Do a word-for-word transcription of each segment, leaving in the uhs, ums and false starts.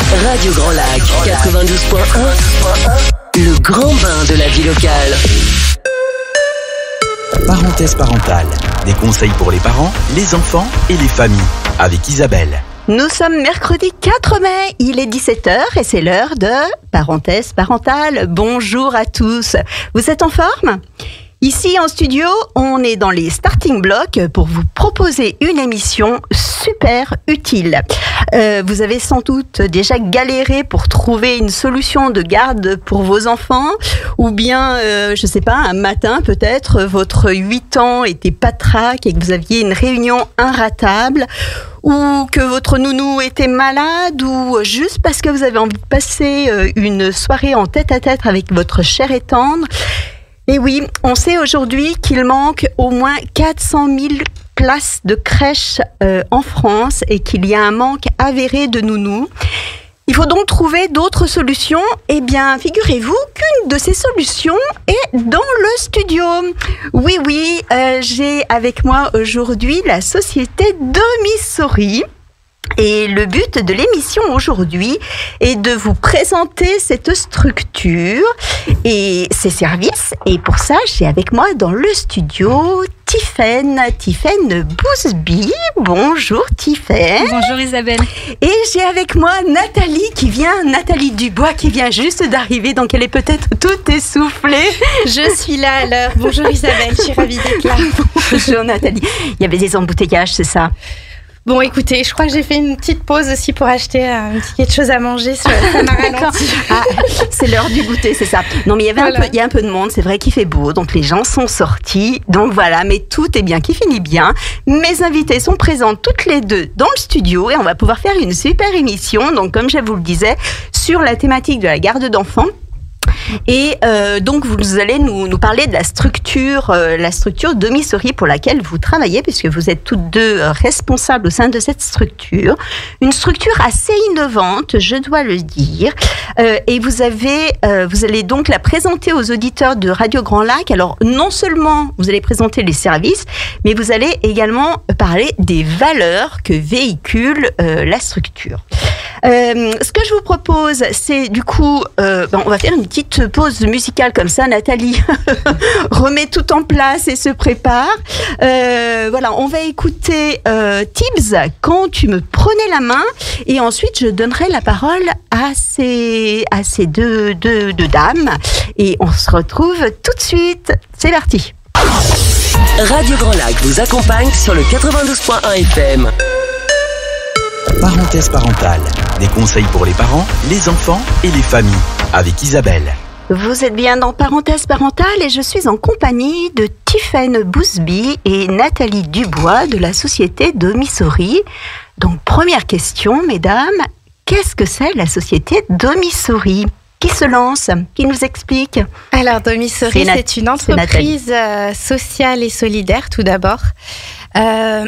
Radio Grand Lac, quatre-vingt-douze point un, le grand bain de la vie locale. Parenthèse parentale, des conseils pour les parents, les enfants et les familles, avec Isabelle. Nous sommes mercredi quatre mai, il est dix-sept heures et c'est l'heure de Parenthèse parentale. Bonjour à tous, vous êtes en forme ? Ici en studio, on est dans les starting blocks pour vous proposer une émission super utile. Euh, vous avez sans doute déjà galéré pour trouver une solution de garde pour vos enfants, ou bien, euh, je sais pas, un matin peut-être, votre huit ans était patraque et que vous aviez une réunion inratable, ou que votre nounou était malade, ou juste parce que vous avez envie de passer une soirée en tête-à-tête avec votre chair et tendre. Et oui, on sait aujourd'hui qu'il manque au moins quatre cent mille places de crèche euh, en France et qu'il y a un manque avéré de nounous. Il faut donc trouver d'autres solutions. Eh bien, figurez-vous qu'une de ces solutions est dans le studio. Oui, oui, euh, j'ai avec moi aujourd'hui la société Domisori. Et le but de l'émission aujourd'hui est de vous présenter cette structure et ses services. Et pour ça, j'ai avec moi dans le studio Tiffaine, Tiffaine Bousby. Bonjour Tiffaine. Bonjour Isabelle. Et j'ai avec moi Nathalie qui vient, Nathalie Dubois qui vient juste d'arriver, donc elle est peut-être toute essoufflée. Je suis là à l'heure. Bonjour Isabelle, je suis ravie d'être là. Bonjour Nathalie. Il y avait des embouteillages, c'est ça ? Bon, écoutez, je crois que j'ai fait une petite pause aussi pour acheter un petit quelque chose à manger. Ça m'a ralenti. Ah, c'est l'heure du goûter, c'est ça. Non, mais il y avait voilà. un peu, il y a un peu de monde. C'est vrai qu'il fait beau, donc les gens sont sortis. Donc voilà, mais tout est bien qui finit bien. Mes invités sont présentes toutes les deux dans le studio et on va pouvoir faire une super émission. Donc, comme je vous le disais, sur la thématique de la garde d'enfants. Et euh, donc vous allez nous, nous parler de la structure, euh, la structure Domisori pour laquelle vous travaillez, puisque vous êtes toutes deux responsables au sein de cette structure. Une structure assez innovante, je dois le dire. Euh, et vous avez, euh, vous allez donc la présenter aux auditeurs de Radio Grand Lac. Alors non seulement vous allez présenter les services, mais vous allez également parler des valeurs que véhicule euh, la structure. Euh, ce que je vous propose, c'est du coup, euh, ben, on va faire une petite pause musicale comme ça. Nathalie remet tout en place et se prépare. Euh, voilà, on va écouter euh, Tibbs, Quand tu me prenais la main, et ensuite je donnerai la parole à ces, à ces deux, deux, deux dames. Et on se retrouve tout de suite. C'est parti. Radio Grand Lac vous accompagne sur le quatre-vingt-douze point un F M. Parenthèse parentale, des conseils pour les parents, les enfants et les familles, avec Isabelle. Vous êtes bien dans Parenthèse parentale et je suis en compagnie de Tiffaine Bousby et Nathalie Dubois de la société Domisori. Donc première question, mesdames, qu'est-ce que c'est la société Domisori ? Qui se lance ? Qui nous explique ? Alors Domisori, c'est, Nat- c'est une entreprise c'est sociale et solidaire tout d'abord. Euh...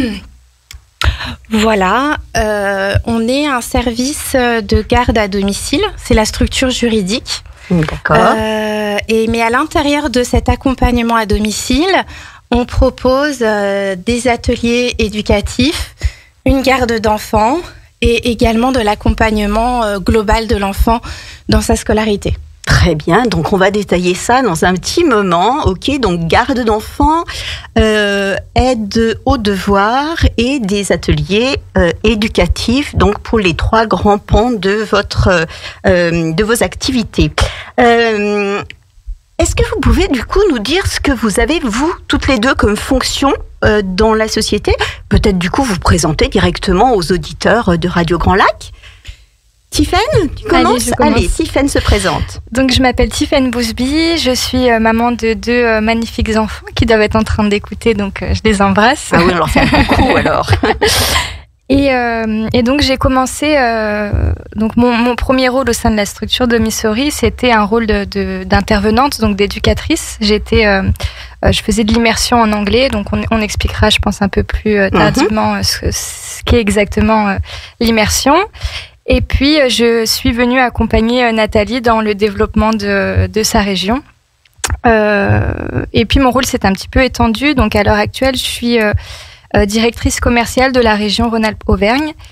Voilà, euh, on est un service de garde à domicile, c'est la structure juridique. D'accord. Euh, et, mais à l'intérieur de cet accompagnement à domicile, on propose euh, des ateliers éducatifs, une garde d'enfants et également de l'accompagnement euh, global de l'enfant dans sa scolarité. Très bien, donc on va détailler ça dans un petit moment. Ok, donc garde d'enfants, euh, aide aux devoirs et des ateliers euh, éducatifs, donc pour les trois grands pans de votre euh, de vos activités. Euh, est-ce que vous pouvez du coup nous dire ce que vous avez vous toutes les deux comme fonction euh, dans la société ? Peut-être du coup vous présenter directement aux auditeurs de Radio Grand Lac. Tiffaine, tu commences ? Allez, Allez, Tiffaine se présente. Donc, je m'appelle Tiffaine Bousby, je suis euh, maman de deux euh, magnifiques enfants qui doivent être en train d'écouter, donc euh, je les embrasse. Ah oui, on leur fait un coucou alors. Et, euh, et donc, j'ai commencé, euh, donc mon, mon premier rôle au sein de la structure Domisori, c'était un rôle de, de, d'intervenante, donc d'éducatrice. J'étais, euh, euh, je faisais de l'immersion en anglais, donc on, on expliquera, je pense, un peu plus euh, tardivement mm-hmm. ce, ce qu'est exactement euh, l'immersion. Et puis, je suis venue accompagner Nathalie dans le développement de, de sa région. Euh, et puis, mon rôle s'est un petit peu étendu. Donc, à l'heure actuelle, je suis euh, directrice commerciale de la région Rhône-Alpes-Auvergne.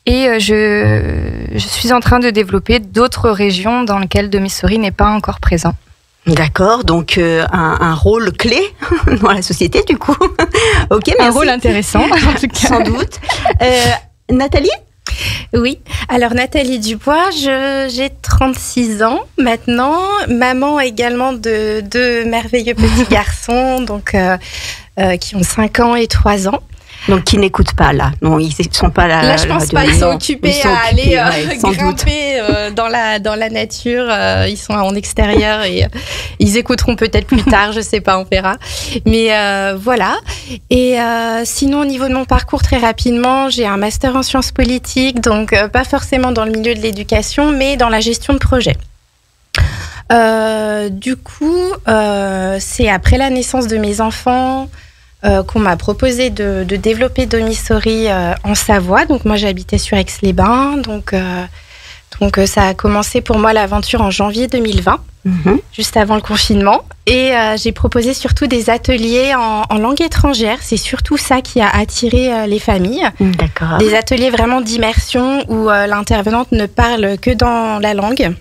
Et euh, je, je suis en train de développer d'autres régions dans lesquelles Demi-Souris n'est pas encore présent. D'accord, donc euh, un, un rôle clé dans la société du coup. Ok, merci. Un rôle intéressant, en tout cas. Sans doute. Euh, Nathalie ? Oui, alors Nathalie Dubois, je, j'ai trente-six ans maintenant, maman également de deux merveilleux petits garçons, donc euh, euh, qui ont cinq ans et trois ans. Donc qui n'écoutent pas là, non, ils ne sont pas là. Là, je pense pas, ils sont non, occupés ils sont à occupés, aller ouais, euh, grimper euh, dans la dans la nature. Euh, ils sont en extérieur et euh, ils écouteront peut-être plus tard, je sais pas, on verra. Mais euh, voilà. Et euh, sinon, au niveau de mon parcours, très rapidement, j'ai un master en sciences politiques, donc euh, pas forcément dans le milieu de l'éducation, mais dans la gestion de projet. Euh, du coup, euh, c'est après la naissance de mes enfants. Euh, qu'on m'a proposé de, de développer Demi-Souris euh, en Savoie. Donc moi j'habitais sur Aix-les-Bains. Donc, euh, donc euh, ça a commencé pour moi l'aventure en janvier deux mille vingt, mmh. juste avant le confinement. Et euh, j'ai proposé surtout des ateliers en, en langue étrangère. C'est surtout ça qui a attiré euh, les familles. D'accord. Des ateliers vraiment d'immersion où euh, l'intervenante ne parle que dans la langue.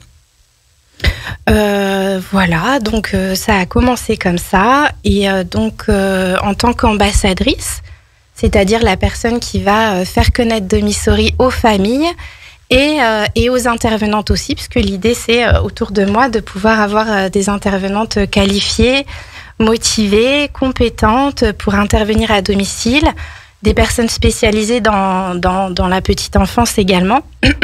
Euh, voilà, donc euh, ça a commencé comme ça. Et euh, donc euh, en tant qu'ambassadrice, c'est-à-dire la personne qui va euh, faire connaître Demi-Souris aux familles et, euh, et aux intervenantes aussi, puisque l'idée c'est euh, autour de moi de pouvoir avoir euh, des intervenantes qualifiées, motivées, compétentes pour intervenir à domicile, des personnes spécialisées dans, dans, dans la petite enfance également.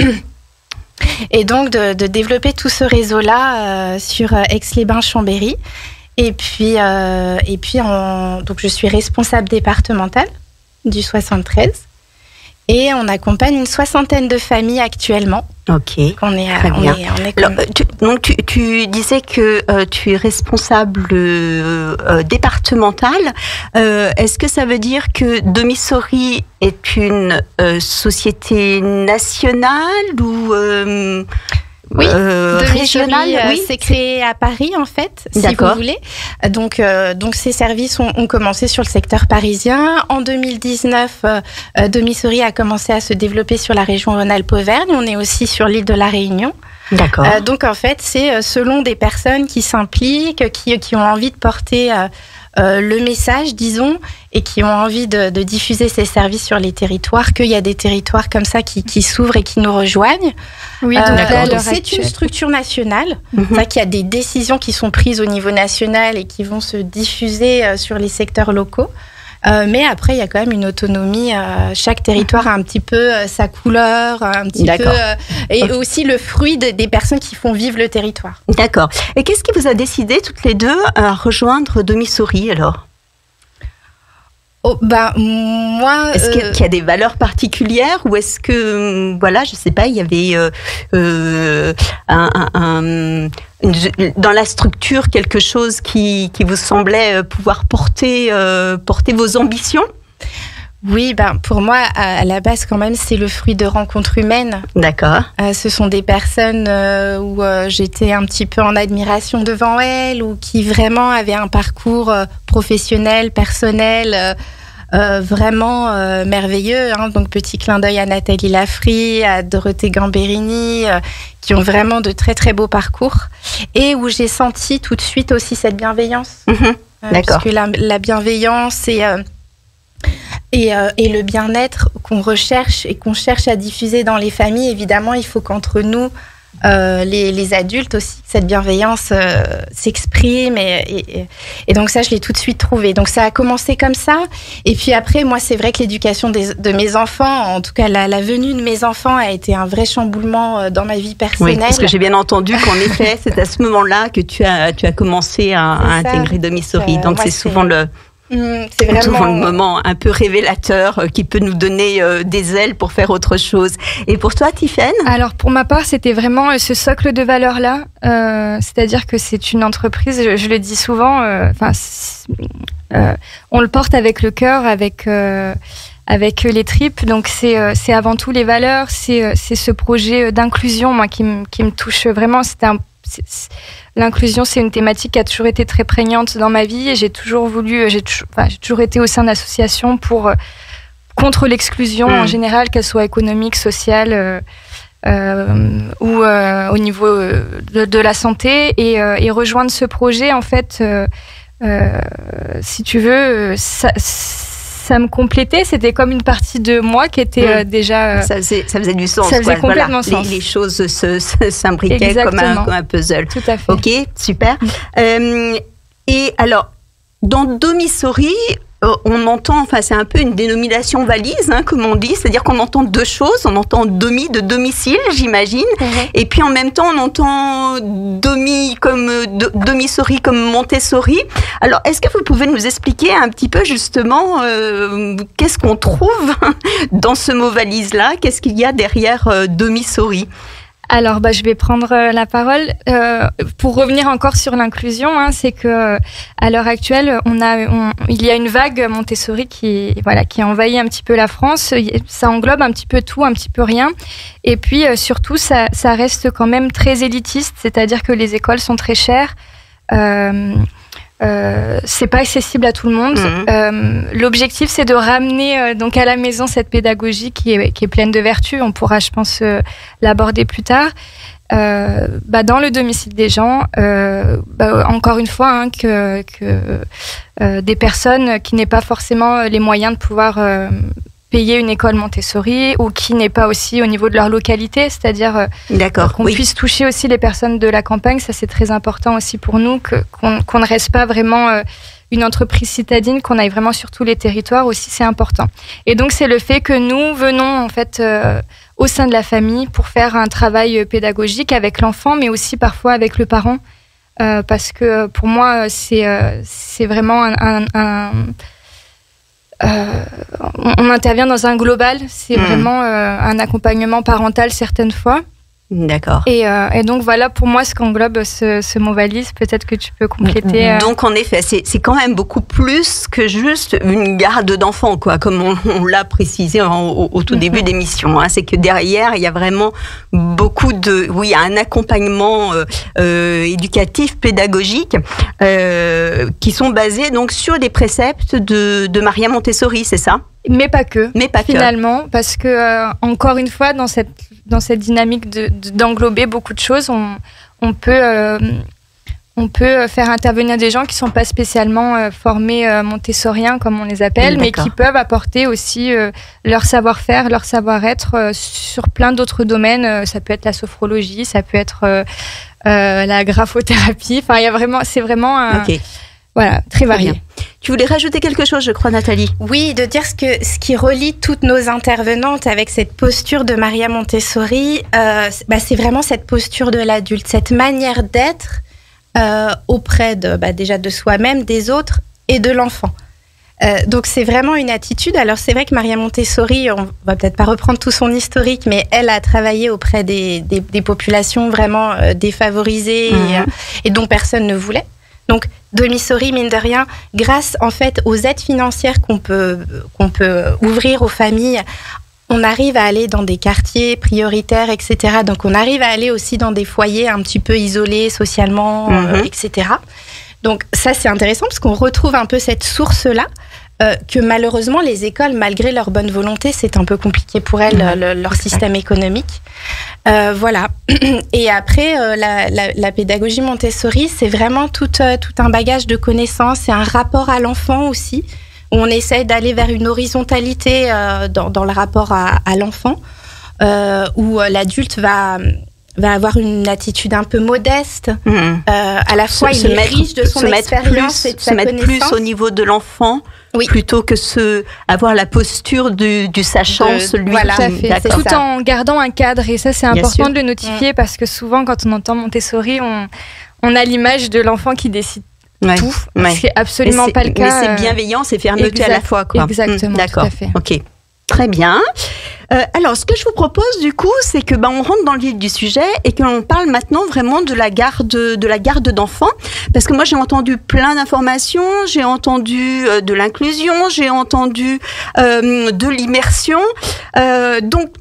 Et donc de, de développer tout ce réseau-là euh, sur Aix-les-Bains-Chambéry. Et puis, euh, et puis en, donc je suis responsable départementale du soixante-treize. Et on accompagne une soixantaine de familles actuellement. Ok, on est, très on bien. Est, on est comme... Alors, tu, donc tu, tu disais que euh, tu es responsable euh, euh, départementale. Euh, est-ce que ça veut dire que Demi-Souris est une euh, société nationale ou euh, oui, euh, régionale? euh, Oui, c'est créé à Paris en fait, si D'accord. vous voulez. Donc, euh, donc ces services ont, ont commencé sur le secteur parisien. En deux mille dix-neuf, euh, Demi-Souris a commencé à se développer sur la région Rhône-Alpes-Auvergne. On est aussi sur l'île de la Réunion. D'accord. Euh, donc en fait, c'est selon des personnes qui s'impliquent, qui, qui ont envie de porter euh, euh, le message, disons, et qui ont envie de, de diffuser ces services sur les territoires, qu'il y a des territoires comme ça qui, qui s'ouvrent et qui nous rejoignent. Oui, donc, donc euh, là, donc c'est actuelle. Une structure nationale. Mm-hmm. C'est vrai qu'il y a des décisions qui sont prises au niveau national et qui vont se diffuser euh, sur les secteurs locaux. Euh, mais après, il y a quand même une autonomie. Euh, chaque territoire a un petit peu euh, sa couleur, un petit D'accord. peu, euh, et Okay. aussi le fruit de, des personnes qui font vivre le territoire. D'accord. Et qu'est-ce qui vous a décidé toutes les deux à rejoindre Demi-Souris alors? Oh, bah, moi. Est-ce euh... qu'il y a des valeurs particulières ou est-ce que, voilà, je sais pas, il y avait euh, euh, un, un, un, dans la structure quelque chose qui, qui vous semblait pouvoir porter, euh, porter vos ambitions? Oui, ben, pour moi, à, à la base, quand même, c'est le fruit de rencontres humaines. D'accord. Euh, ce sont des personnes euh, où euh, j'étais un petit peu en admiration devant elles ou qui vraiment avaient un parcours euh, professionnel, personnel, euh, euh, vraiment euh, merveilleux. Hein. Donc, petit clin d'œil à Nathalie Lafrie, à Dorothée Gamberini, euh, qui ont vraiment de très, très beaux parcours et où j'ai senti tout de suite aussi cette bienveillance. Mmh. Euh, D'accord. Parce que la, la bienveillance et... Euh, Et, euh, et le bien-être qu'on recherche et qu'on cherche à diffuser dans les familles, évidemment, il faut qu'entre nous, euh, les, les adultes aussi, cette bienveillance euh, s'exprime. Et, et, et donc ça, je l'ai tout de suite trouvé. Donc ça a commencé comme ça. Et puis après, moi, c'est vrai que l'éducation des, de mes enfants, en tout cas la, la venue de mes enfants a été un vrai chamboulement dans ma vie personnelle. Oui, parce que j'ai bien entendu qu'en effet, c'est à ce moment-là que tu as, tu as commencé à, à intégrer Demi-Souris. Donc euh, c'est souvent c'est... le... Mmh, c'est vraiment souvent le moment un peu révélateur euh, qui peut nous donner euh, des ailes pour faire autre chose. Et pour toi, Tiffaine ? Alors pour ma part, c'était vraiment ce socle de valeurs-là. Euh, c'est-à-dire que c'est une entreprise, je, je le dis souvent, enfin, euh, euh, on le porte avec le cœur, avec... Euh, avec les tripes, donc c'est euh, c'est avant tout les valeurs, c'est euh, c'est ce projet d'inclusion moi qui me qui me touche vraiment. C'était un c'est, c'est, l'inclusion, c'est une thématique qui a toujours été très prégnante dans ma vie et j'ai toujours voulu, j'ai toujours, enfin, j'ai toujours été au sein d'associations pour contre l'exclusion mmh. en général, qu'elle soit économique, sociale euh, euh, ou euh, au niveau de, de la santé. Et, euh, et rejoindre ce projet, en fait, euh, euh, si tu veux, ça, ça me complétait. C'était comme une partie de moi qui était mmh. euh, déjà... Euh, ça, faisait, ça faisait du sens. Ça faisait quoi. complètement voilà. sens. Les, les choses se, se, s'imbriquaient comme un, comme un puzzle. Tout à fait. Ok, super. Mmh. Euh, et alors, dans Domisori, on entend, enfin c'est un peu une dénomination valise, hein, comme on dit, c'est-à-dire qu'on entend deux choses, on entend domi de domicile, j'imagine, mmh. et puis en même temps on entend domi comme do, Domisori comme Montessori. Alors est-ce que vous pouvez nous expliquer un petit peu justement euh, qu'est-ce qu'on trouve dans ce mot valise-là, qu'est-ce qu'il y a derrière euh, Domisori? Alors, bah, je vais prendre la parole. Euh, pour revenir encore sur l'inclusion, hein, c'est que à l'heure actuelle, on a, on, il y a une vague Montessori qui, voilà, qui a envahi un petit peu la France. Ça englobe un petit peu tout, un petit peu rien. Et puis, euh, surtout, ça, ça reste quand même très élitiste, c'est-à-dire que les écoles sont très chères. Euh, Euh, c'est pas accessible à tout le monde. Mmh. Euh, l'objectif, c'est de ramener euh, donc à la maison cette pédagogie qui est, qui est pleine de vertus. On pourra, je pense, euh, l'aborder plus tard. Euh, bah, dans le domicile des gens, euh, bah, encore une fois, hein, que, que euh, des personnes qui n'aient pas forcément les moyens de pouvoir euh, payer une école Montessori ou qui n'est pas aussi au niveau de leur localité, c'est-à-dire D'accord, qu'on oui. puisse toucher aussi les personnes de la campagne. Ça, c'est très important aussi pour nous, que, qu'on, qu'on ne reste pas vraiment euh, une entreprise citadine, qu'on aille vraiment sur tous les territoires aussi, c'est important. Et donc, c'est le fait que nous venons en fait euh, au sein de la famille pour faire un travail pédagogique avec l'enfant, mais aussi parfois avec le parent, euh, parce que pour moi, c'est, euh, c'est vraiment un... un, un Euh, on, on intervient dans un global, c'est mmh. vraiment euh, un accompagnement parental certaines fois. D'accord. Et, euh, et donc voilà pour moi ce qu'englobe ce, ce mot valise. Peut-être que tu peux compléter. Euh... Donc en effet, c'est, c'est quand même beaucoup plus que juste une garde d'enfants, quoi, comme on, on l'a précisé en, au, au tout début mm-hmm. d'émission. Hein. C'est que derrière, il y a vraiment beaucoup de, oui, un accompagnement euh, euh, éducatif, pédagogique, euh, qui sont basés donc sur des préceptes de, de Maria Montessori, c'est ça ? Mais pas que. Mais pas finalement, que. Parce que euh, encore une fois, dans cette dans cette dynamique de, de, d'englober beaucoup de choses, on, on peut euh, on peut faire intervenir des gens qui sont pas spécialement euh, formés euh, montessoriens comme on les appelle, mmh, mais qui peuvent apporter aussi euh, leur savoir-faire, leur savoir-être euh, sur plein d'autres domaines. Euh, ça peut être la sophrologie, ça peut être euh, euh, la graphothérapie. Enfin, il y a vraiment, c'est vraiment un, okay. Voilà, très varié. Très tu voulais rajouter quelque chose, je crois, Nathalie ? Oui, de dire ce, que, ce qui relie toutes nos intervenantes avec cette posture de Maria Montessori, euh, bah, c'est vraiment cette posture de l'adulte, cette manière d'être euh, auprès de, bah, déjà de soi-même, des autres et de l'enfant. Euh, donc c'est vraiment une attitude. Alors c'est vrai que Maria Montessori, on va peut-être pas reprendre tout son historique, mais elle a travaillé auprès des, des, des populations vraiment euh, défavorisées mmh. et, euh, et dont personne ne voulait. Donc, Domisori, mine de rien, grâce en fait aux aides financières qu'on peut, qu'on peut ouvrir aux familles, on arrive à aller dans des quartiers prioritaires, et cetera. Donc, on arrive à aller aussi dans des foyers un petit peu isolés socialement, mmh. euh, et cetera. Donc, ça, c'est intéressant parce qu'on retrouve un peu cette source-là. Euh, que malheureusement, les écoles, malgré leur bonne volonté, c'est un peu compliqué pour elles, mmh. le, leur système économique. Euh, voilà. Et après, euh, la, la, la pédagogie Montessori, c'est vraiment tout, euh, tout un bagage de connaissances, c'est un rapport à l'enfant aussi, où on essaye d'aller vers une horizontalité euh, dans, dans le rapport à, à l'enfant, euh, où l'adulte va... va avoir une attitude un peu modeste. Mmh. Euh, à la fois, se, il se est mettre, riche de son expérience et de sa connaissance. Se mettre plus au niveau de l'enfant, oui. plutôt que ce, avoir la posture du, du sachant, de, celui voilà, qui... Fait, tout ça. En gardant un cadre. Et ça, c'est Bien important sûr. de le notifier mmh. parce que souvent, quand on entend Montessori, on, on a l'image de l'enfant qui décide ouais. tout. Ouais. C'est absolument c'est, pas le cas. Mais c'est bienveillant, c'est fermeté exact, à la fois. Quoi. Exactement, mmh, D'accord. tout à fait. Ok. Très bien. Euh, alors, ce que je vous propose, du coup, c'est que ben, on rentre dans le vif du sujet et que l'on parle maintenant vraiment de la garde, de la garde d'enfants. Parce que moi, j'ai entendu plein d'informations, j'ai entendu euh, de l'inclusion, j'ai entendu euh, de l'immersion. Euh, donc,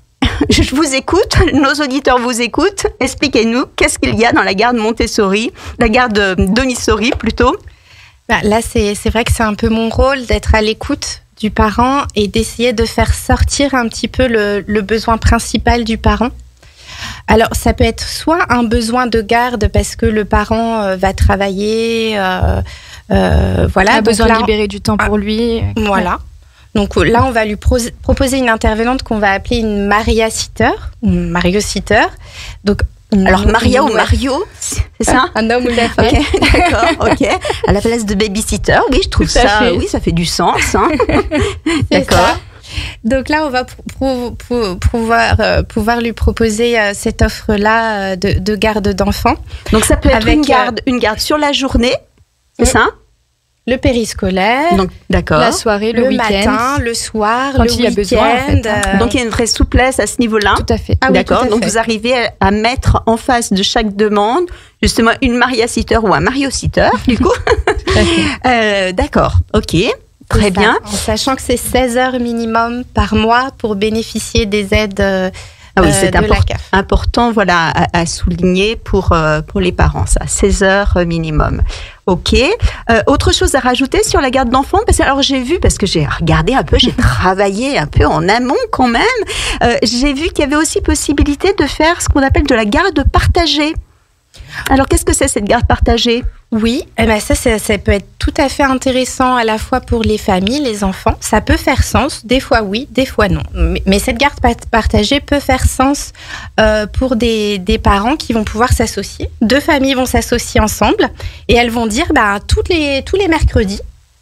je vous écoute, nos auditeurs vous écoutent. Expliquez-nous, qu'est-ce qu'il y a dans la garde Montessori, la garde Domisori plutôt. Bah, là, c'est, c'est vrai que c'est un peu mon rôle d'être à l'écoute du parent et d'essayer de faire sortir un petit peu le, le besoin principal du parent. Alors, ça peut être soit un besoin de garde parce que le parent euh, va travailler, euh, euh, voilà. Il a donc besoin là, de libérer du temps pour lui. Voilà. Donc là, on va lui pro- proposer une intervenante qu'on va appeler une Maria Sitter, ou Mario Sitter. Donc, Alors Maria ou Mario, c'est ça? Un homme ou une femme. Ok, d'accord, ok. À la place de babysitter, oui, je trouve Tout à ça, fait. oui, ça fait du sens. Hein. D'accord. Ça. Donc là, on va pour, pour, pour pouvoir, euh, pouvoir lui proposer euh, cette offre-là euh, de, de garde d'enfants. Donc ça peut être Avec, une garde, une garde sur la journée, c'est euh, ça? Le périscolaire, Donc d'accord. La soirée, le, le week-end. matin, le soir, Quand le il y a week-end. besoin, en fait, hein. euh, Donc il y a une vraie souplesse à ce niveau-là. Tout à fait. Ah oui, D'accord. tout à Donc fait. vous arrivez à, à mettre en face de chaque demande justement une Maria Sitter ou un Mario Sitter, du coup. Tout à fait. Euh, D'accord. Ok. Très C'est ça. bien. En sachant que c'est seize heures minimum par mois pour bénéficier des aides euh, Ah oui, euh, c'est de la import- C A F. important, voilà, à, à souligner pour euh, pour les parents, ça, seize heures minimum. Ok. Euh, autre chose à rajouter sur la garde d'enfants, parce que alors j'ai vu, parce que j'ai regardé un peu, j'ai travaillé un peu en amont quand même. Euh, j'ai vu qu'il y avait aussi possibilité de faire ce qu'on appelle de la garde partagée. Alors qu'est-ce que c'est cette garde partagée? Oui, eh ben ça, ça, ça peut être tout à fait intéressant à la fois pour les familles, les enfants. Ça peut faire sens, des fois oui, des fois non. Mais, mais cette garde pat- partagée peut faire sens euh, pour des, des parents qui vont pouvoir s'associer. Deux familles vont s'associer ensemble et elles vont dire bah, toutes les, tous les mercredis,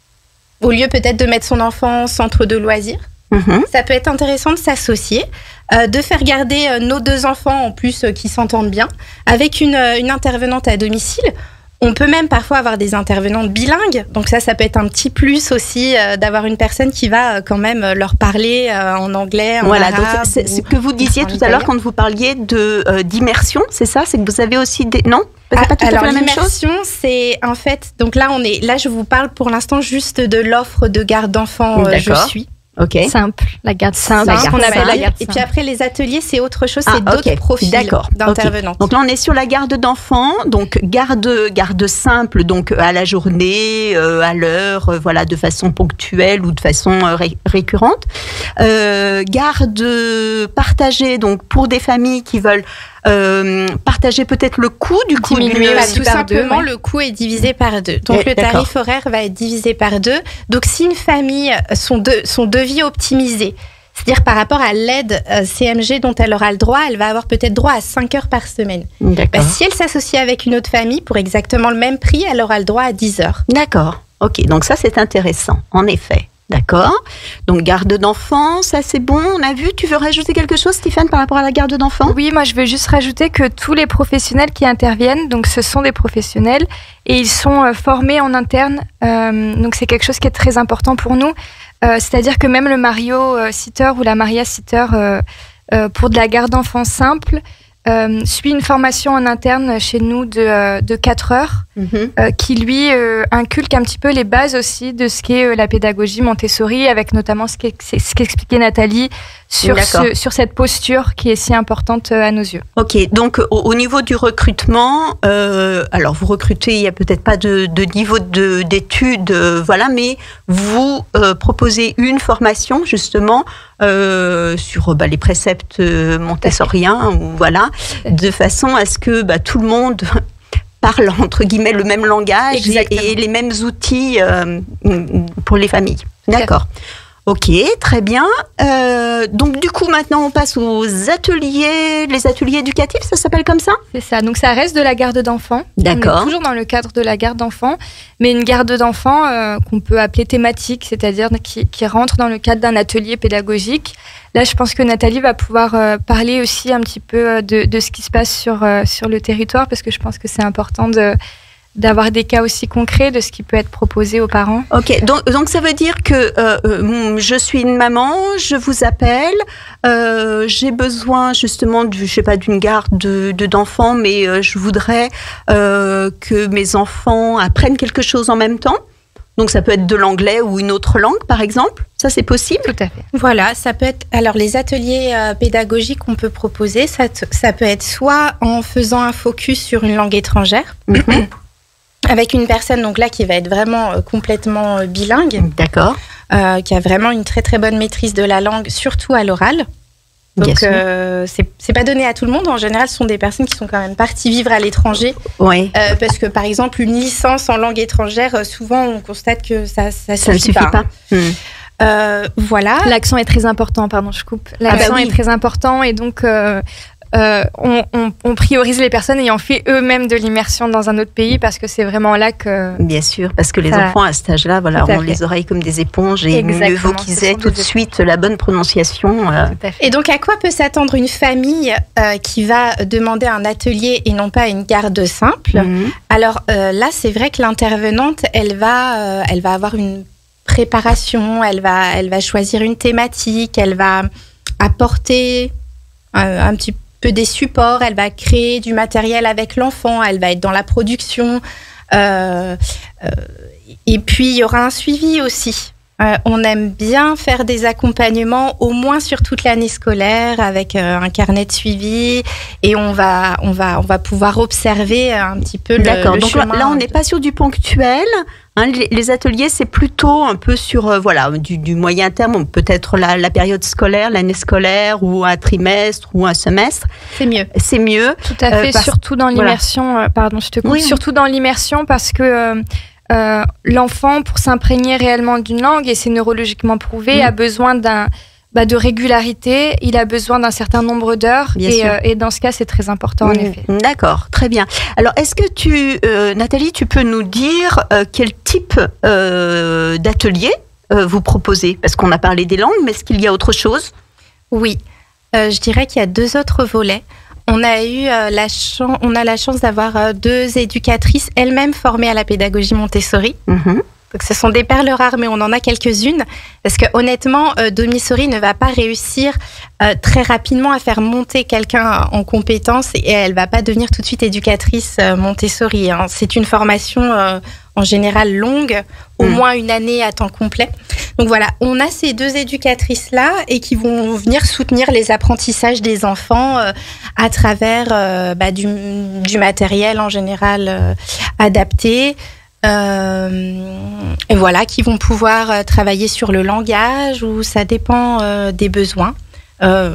au lieu peut-être de mettre son enfant en centre de loisirs, Mhm. ça peut être intéressant de s'associer, euh, de faire garder euh, nos deux enfants en plus euh, qui s'entendent bien, avec une, euh, une intervenante à domicile. On peut même parfois avoir des intervenantes bilingues, donc ça, ça peut être un petit plus aussi euh, d'avoir une personne qui va euh, quand même euh, leur parler euh, en anglais, en Voilà, arabe. donc c'est ou- ce que vous disiez en tout à l'heure italien. quand vous parliez de euh, d'immersion, c'est ça? C'est que vous avez aussi des... Non? C'est Ah, pas tout à alors fait la même chose? l'immersion, c'est en fait, donc là on est, là je vous parle pour l'instant juste de l'offre de garde d'enfants euh, Je D'accord. suis. Ok. Simple, la garde simple, La ce garde qu'on appelle la simple. garde Et puis simple. après les ateliers, c'est autre chose, Ah, c'est d'autres ok. profils D'accord. d'intervenants. Ok. Donc là, on est sur la garde d'enfants, donc garde, garde simple, donc à la journée, euh, à l'heure, euh, voilà, de façon ponctuelle ou de façon euh, ré- récurrente. Euh, garde partagée, donc pour des familles qui veulent euh, partager peut-être le coût du coup Diminuer d'une- Bah, aussi tout par deux, simplement, ouais. le coût est divisé par deux. Donc, Eh, le d'accord. tarif horaire va être divisé par deux. Donc, si une famille, son, de, son devis optimisé, c'est-à-dire par rapport à l'aide euh, C M G dont elle aura le droit, elle va avoir peut-être droit à cinq heures par semaine. D'accord. Bah, si elle s'associe avec une autre famille pour exactement le même prix, elle aura le droit à dix heures. D'accord. Ok, donc ça c'est intéressant, en effet. D'accord. Donc garde d'enfants, ça c'est bon, on a vu. Tu veux rajouter quelque chose, Stéphane, par rapport à la garde d'enfants? Oui, moi je veux juste rajouter que tous les professionnels qui interviennent, donc ce sont des professionnels et ils sont euh, formés en interne. Euh, donc c'est quelque chose qui est très important pour nous. Euh, C'est-à-dire que même le Mario euh, Sitter ou la Maria Sitter euh, euh, pour de la garde d'enfants simple euh, suit une formation en interne chez nous de, euh, de quatre heures. Mhm. Euh, qui lui euh, inculque un petit peu les bases aussi de ce qu'est euh, la pédagogie Montessori, avec notamment ce qu'ex- ce qu'expliquait Nathalie sur, D'accord. ce, sur cette posture qui est si importante euh, à nos yeux. Ok, donc au, au niveau du recrutement, euh, alors vous recrutez, il y a peut-être pas de, de niveau de- d'études, euh, voilà, mais vous euh, proposez une formation justement euh, sur bah, les préceptes euh, montessoriens, ou voilà, de façon à ce que bah, tout le monde parle entre guillemets le même langage et, Exactement. et les mêmes outils euh, pour les familles. D'accord. Ok, très bien. Euh, donc du coup, maintenant, on passe aux ateliers, les ateliers éducatifs, ça s'appelle comme ça? C'est ça, donc ça reste de la garde d'enfants. D'accord. On est toujours dans le cadre de la garde d'enfants, mais une garde d'enfants euh, qu'on peut appeler thématique, c'est-à-dire qui, qui rentre dans le cadre d'un atelier pédagogique. Là, je pense que Nathalie va pouvoir euh, parler aussi un petit peu euh, de, de ce qui se passe sur, euh, sur le territoire, parce que je pense que c'est important de d'avoir des cas aussi concrets de ce qui peut être proposé aux parents. Ok, donc, donc ça veut dire que euh, euh, je suis une maman, je vous appelle, euh, j'ai besoin justement du, je sais pas, d'une garde de, de d'enfants, mais euh, je voudrais euh, que mes enfants apprennent quelque chose en même temps. Donc ça peut être de l'anglais ou une autre langue, par exemple. Ça, c'est possible? Tout à fait. Voilà, ça peut être. Alors, les ateliers euh, pédagogiques qu'on peut proposer, ça, te- ça peut être soit en faisant un focus sur une langue étrangère. Mhm. avec une personne donc là qui va être vraiment euh, complètement euh, bilingue. D'accord. Euh, qui a vraiment une très très bonne maîtrise de la langue, surtout à l'oral. Donc euh, c'est, c'est pas donné à tout le monde. En général, ce sont des personnes qui sont quand même parties vivre à l'étranger. Oui. Euh, parce que par exemple, une licence en langue étrangère, souvent on constate que ça ça, ça suffit ne suffit pas. pas. Hein. Mmh. Euh, voilà. L'accent est très important, pardon, je coupe. L'accent ah bah oui. est très important et donc euh, euh, on, on, on priorise les personnes ayant fait eux-mêmes de l'immersion dans un autre pays parce que c'est vraiment là que... Bien sûr, parce que les ça... enfants à cet âge-là, voilà, ont les oreilles comme des éponges et Exactement, mieux vaut qu'ils aient tout de suite la bonne prononciation. Euh... Et donc, à quoi peut s'attendre une famille euh, qui va demander un atelier et non pas une garde simple? Mm-hmm. Alors euh, là, c'est vrai que l'intervenante, elle va, euh, elle va avoir une préparation, elle va, elle va choisir une thématique, elle va apporter un, un petit peu peu des supports, elle va créer du matériel avec l'enfant, elle va être dans la production. Euh, euh, et puis, il y aura un suivi aussi. Euh, on aime bien faire des accompagnements au moins sur toute l'année scolaire avec euh, un carnet de suivi et on va, on va, on va pouvoir observer un petit peu le, D'accord. le Donc chemin. Là, on n'est pas sur du ponctuel. Hein, les, les ateliers, c'est plutôt un peu sur euh, voilà, du, du moyen terme, peut-être la, la période scolaire, l'année scolaire, ou un trimestre, ou un semestre. C'est mieux. C'est mieux. Tout à fait, euh, parce... surtout dans l'immersion. Voilà. Euh, pardon, je te coupe. Oui. Surtout dans l'immersion, parce que euh, euh, l'enfant, pour s'imprégner réellement d'une langue, et c'est neurologiquement prouvé, mmh. a besoin d'un... Bah, de régularité, il a besoin d'un certain nombre d'heures et, euh, et dans ce cas c'est très important en mmh, effet. D'accord, très bien. Alors est-ce que tu, euh, Nathalie, tu peux nous dire euh, quel type euh, d'atelier euh, vous proposez? Parce qu'on a parlé des langues, mais est-ce qu'il y a autre chose? Oui, euh, je dirais qu'il y a deux autres volets. On a eu euh, la chance, on a la chance d'avoir euh, deux éducatrices elles-mêmes formées à la pédagogie Montessori. Mmh. Donc, ce sont des perles rares, mais on en a quelques-unes. Parce que honnêtement, euh, Domisori ne va pas réussir euh, très rapidement à faire monter quelqu'un en compétence et elle ne va pas devenir tout de suite éducatrice euh, Montessori. Hein. C'est une formation euh, en général longue, au mmh. moins une année à temps complet. Donc voilà, on a ces deux éducatrices-là et qui vont venir soutenir les apprentissages des enfants euh, à travers euh, bah, du, du matériel en général euh, adapté. Euh, et voilà, qui vont pouvoir euh, travailler sur le langage ou ça dépend euh, des besoins euh,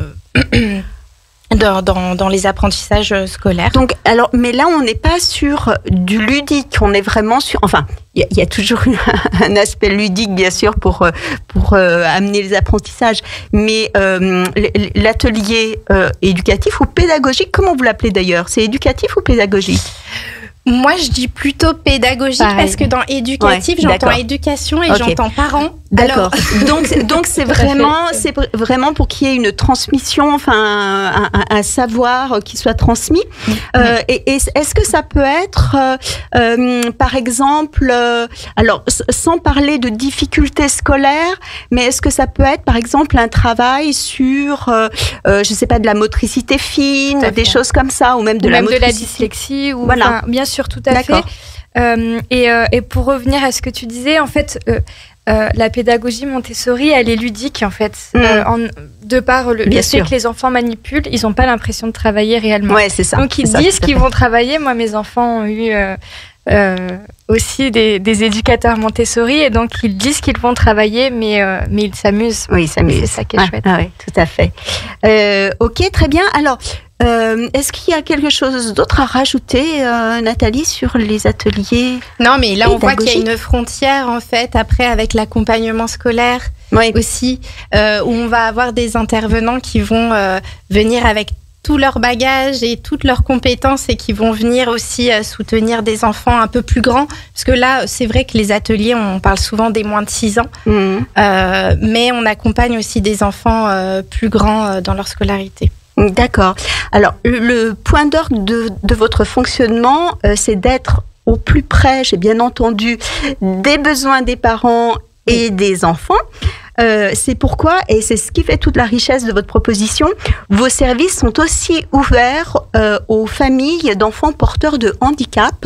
dans, dans, dans les apprentissages scolaires. Donc, alors, mais là, on n'est pas sur du ludique, on est vraiment sur... Enfin, il y, y a toujours un aspect ludique, bien sûr, pour, pour euh, amener les apprentissages, mais euh, l'atelier euh, éducatif ou pédagogique, comment vous l'appelez d'ailleurs? C'est éducatif ou pédagogique? Moi, je dis plutôt pédagogique Pareil. Parce que dans éducatif, ouais, j'entends éducation et okay. j'entends parents. D'accord. Alors... donc, donc c'est vraiment, c'est vraiment pour qu'il y ait une transmission, enfin, un, un, un savoir qui soit transmis. Mmh. Euh, et, et est-ce que ça peut être, euh, euh, par exemple, euh, alors sans parler de difficultés scolaires, mais est-ce que ça peut être, par exemple, un travail sur, euh, euh, je sais pas, de la motricité fine, des choses comme ça, ou même de ou la même motricité. de la dyslexie, ou voilà. Enfin, bien sûr, tout à D'accord. fait. Euh, et, euh, et pour revenir à ce que tu disais, en fait. Euh, Euh, la pédagogie Montessori, elle est ludique en fait, mmh. euh, en, de par le, le fait que les enfants manipulent, ils n'ont pas l'impression de travailler réellement. Ouais, c'est ça. Donc ils c'est disent ça, qu'ils vont travailler. Moi, mes enfants ont eu euh, euh, aussi des, des éducateurs Montessori et donc ils disent qu'ils vont travailler, mais euh, mais ils s'amusent. Oui, ils s'amusent. C'est ça qui est ah, chouette. Ah oui, tout à fait. Euh, ok, très bien. Alors. Euh, est-ce qu'il y a quelque chose d'autre à rajouter, euh, Nathalie, sur les ateliers? Non, mais là, on voit qu'il y a une frontière, en fait, après, avec l'accompagnement scolaire oui. aussi, euh, où on va avoir des intervenants qui vont euh, venir avec tout leur bagage et toutes leurs compétences et qui vont venir aussi euh, soutenir des enfants un peu plus grands. Parce que là, c'est vrai que les ateliers, on parle souvent des moins de six ans, mmh. euh, mais on accompagne aussi des enfants euh, plus grands euh, dans leur scolarité. D'accord. Alors, le, le point d'orgue de, de votre fonctionnement, euh, c'est d'être au plus près, j'ai bien entendu, des besoins des parents et des enfants. Euh, c'est pourquoi, et c'est ce qui fait toute la richesse de votre proposition, vos services sont aussi ouverts euh, aux familles d'enfants porteurs de handicap,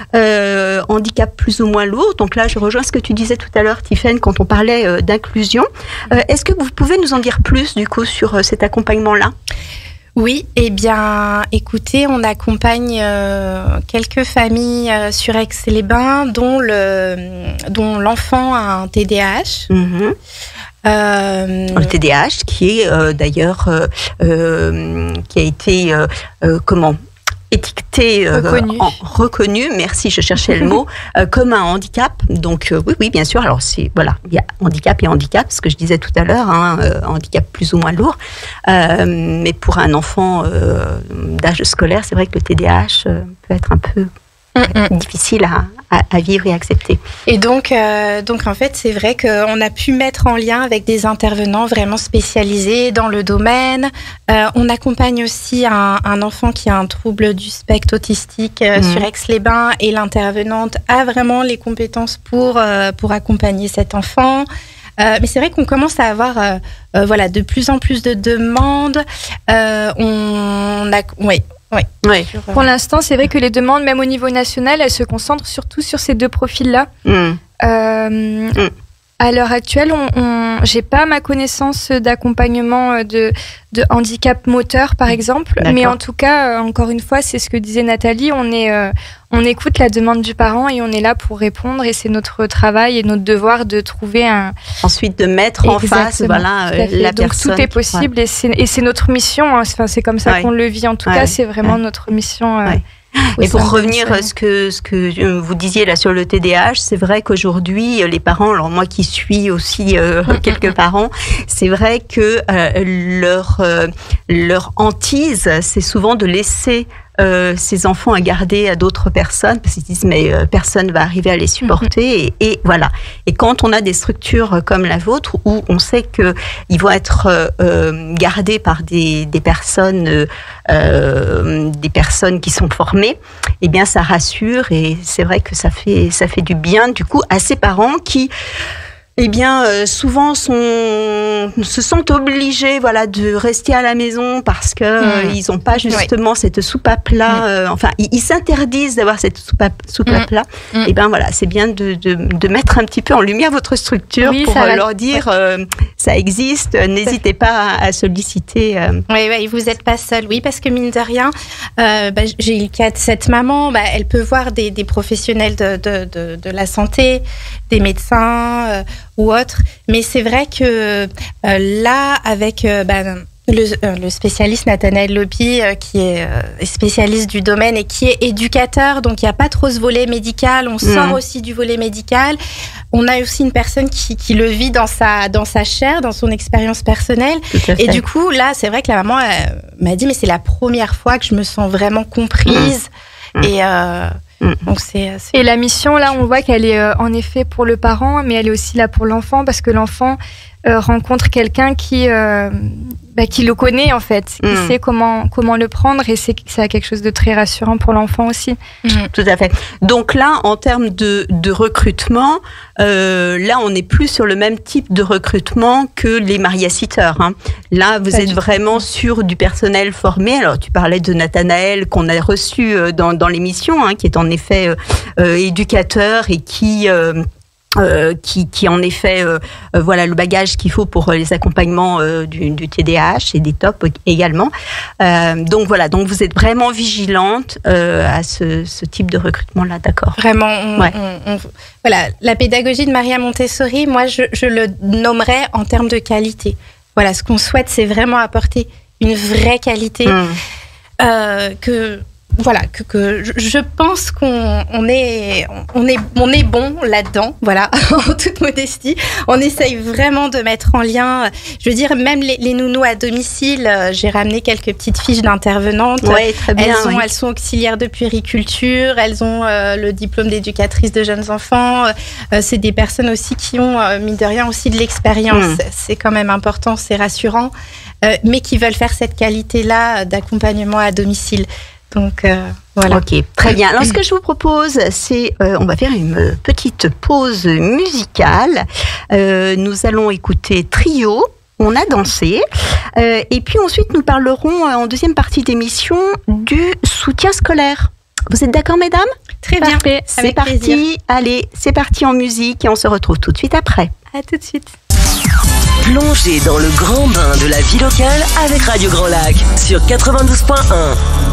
euh, handicap plus ou moins lourd. Donc là, je rejoins ce que tu disais tout à l'heure, Tiffaine, quand on parlait euh, d'inclusion. Euh, est-ce que vous pouvez nous en dire plus, du coup, sur euh, cet accompagnement-là ? Oui, eh bien, écoutez, on accompagne euh, quelques familles euh, sur Aix-les-Bains, dont le, dont l'enfant a un T D A H. Mmh. Euh, le T D A H, qui est euh, d'ailleurs euh, euh, qui a été euh, euh, comment étiqueté, euh, reconnu. En, reconnu, merci, je cherchais le mot, euh, comme un handicap. Donc euh, oui, oui, bien sûr. Alors c'est voilà, il y a handicap et handicap, ce que je disais tout à l'heure, hein, euh, handicap plus ou moins lourd. Euh, mais pour un enfant euh, d'âge scolaire, c'est vrai que le T D A H euh, peut être un peu mm-hmm. difficile à, à, à vivre et accepter. Et donc, euh, donc en fait, c'est vrai qu'on a pu mettre en lien avec des intervenants vraiment spécialisés dans le domaine. Euh, on accompagne aussi un, un enfant qui a un trouble du spectre autistique euh, mmh. sur Aix-les-Bains, et l'intervenante a vraiment les compétences pour, euh, pour accompagner cet enfant. Euh, mais c'est vrai qu'on commence à avoir euh, euh, voilà, de plus en plus de demandes. Euh, on a... Oui. Oui. Ouais. Pour l'instant, c'est vrai que les demandes, même au niveau national, elles se concentrent surtout sur ces deux profils-là. Mmh. Euh, mmh. À l'heure actuelle, on, on, j'ai pas ma connaissance d'accompagnement de, de handicap moteur, par exemple. D'accord. Mais en tout cas, euh, encore une fois, c'est ce que disait Nathalie, on, est, euh, on écoute la demande du parent et on est là pour répondre. Et c'est notre travail et notre devoir de trouver un... Ensuite, de mettre Exactement. En face voilà, euh, la Donc, personne. tout est possible ouais. et, c'est, et c'est notre mission. Hein. Enfin, c'est comme ça ouais. qu'on le vit. En tout ouais. cas, c'est vraiment ouais. notre mission. Euh, ouais. Et pour revenir à ce que, ce que vous disiez là sur le T D A H, c'est vrai qu'aujourd'hui, les parents, alors moi qui suis aussi euh, quelques parents, c'est vrai que euh, leur, euh, leur hantise, c'est souvent de laisser Euh, ces enfants à garder à d'autres personnes, parce qu'ils disent mais euh, personne va arriver à les supporter, mm-hmm. et, et voilà. Et quand on a des structures comme la vôtre, où on sait qu'ils vont être euh, gardés par des, des personnes, euh, des personnes qui sont formées, eh bien ça rassure, et c'est vrai que ça fait, ça fait du bien du coup à ces parents qui eh bien, euh, souvent sont, se sentent obligés, voilà, de rester à la maison parce que euh, mmh. ils n'ont pas justement oui. cette soupape-là. Mmh. Euh, enfin, ils, ils s'interdisent d'avoir cette soupape, soupape-là. Mmh. Et ben voilà, c'est bien de, de, de mettre un petit peu en lumière votre structure oui, pour euh, leur dire euh, ça existe. N'hésitez pas à, à solliciter. Euh. Oui, oui, vous n'êtes pas seul. Oui, parce que mine de rien, euh, bah, j'ai eu le cas de cette maman. Bah, elle peut voir des, des professionnels de, de, de, de la santé, des médecins. Euh, ou autre, mais c'est vrai que euh, là, avec euh, bah, le, euh, le spécialiste Nathanaël Lopi, euh, qui est euh, spécialiste du domaine et qui est éducateur, donc il n'y a pas trop ce volet médical, on mmh. sort aussi du volet médical. On a aussi une personne qui, qui le vit dans sa, dans sa chair, dans son expérience personnelle. Et du coup, là, c'est vrai que la maman elle, m'a dit, mais c'est la première fois que je me sens vraiment comprise. Mmh. Et... Euh, Donc c'est, c'est... Et la mission, là, on voit qu'elle est euh, en effet pour le parent, mais elle est aussi là pour l'enfant, parce que l'enfant euh, rencontre quelqu'un qui, euh, bah, qui le connaît, en fait, qui mmh. sait comment, comment le prendre, et c'est, ça a quelque chose de très rassurant pour l'enfant aussi. Mmh. Tout à fait. Donc là, en termes de, de recrutement, euh, là, on n'est plus sur le même type de recrutement que les Maria-Sitters. Hein. Là, vous Pas êtes vraiment tout. Sur du personnel formé. Alors, tu parlais de Nathanaël, qu'on a reçu dans, dans l'émission, hein, qui est en effet euh, euh, éducateur et qui... Euh, Euh, qui, qui en effet euh, euh, voilà le bagage qu'il faut pour les accompagnements euh, du, du T D A H et des T O P également. Euh, donc voilà, donc vous êtes vraiment vigilante euh, à ce, ce type de recrutement là, d'accord. Vraiment, on, ouais. on, on, voilà, la pédagogie de Maria Montessori, moi je, je le nommerais en termes de qualité. Voilà, ce qu'on souhaite, c'est vraiment apporter une vraie qualité mmh. euh, que Voilà, que, que je pense qu'on on est, on est, on est bon là-dedans, voilà, en toute modestie. On essaye vraiment de mettre en lien, je veux dire, même les, les nounous à domicile, j'ai ramené quelques petites fiches d'intervenantes. Ouais, très bien, elles, ont, oui. elles sont auxiliaires de puériculture, elles ont euh, le diplôme d'éducatrice de jeunes enfants. Euh, c'est des personnes aussi qui ont, euh, mine de rien, aussi de l'expérience. Mmh. C'est quand même important, c'est rassurant, euh, mais qui veulent faire cette qualité-là d'accompagnement à domicile. Donc euh, voilà. Ok, très bien. Alors ce que je vous propose, c'est euh, on va faire une petite pause musicale. Euh, nous allons écouter Trio. On a dansé. Euh, et puis ensuite, nous parlerons en deuxième partie d'émission du soutien scolaire. Vous êtes d'accord, mesdames ? Très bien. Parfait. C'est Avec parti. plaisir. Allez, c'est parti en musique et on se retrouve tout de suite après. À tout de suite. Plongez dans le grand bain de la vie locale avec Radio Grand Lac sur quatre-vingt-douze point un.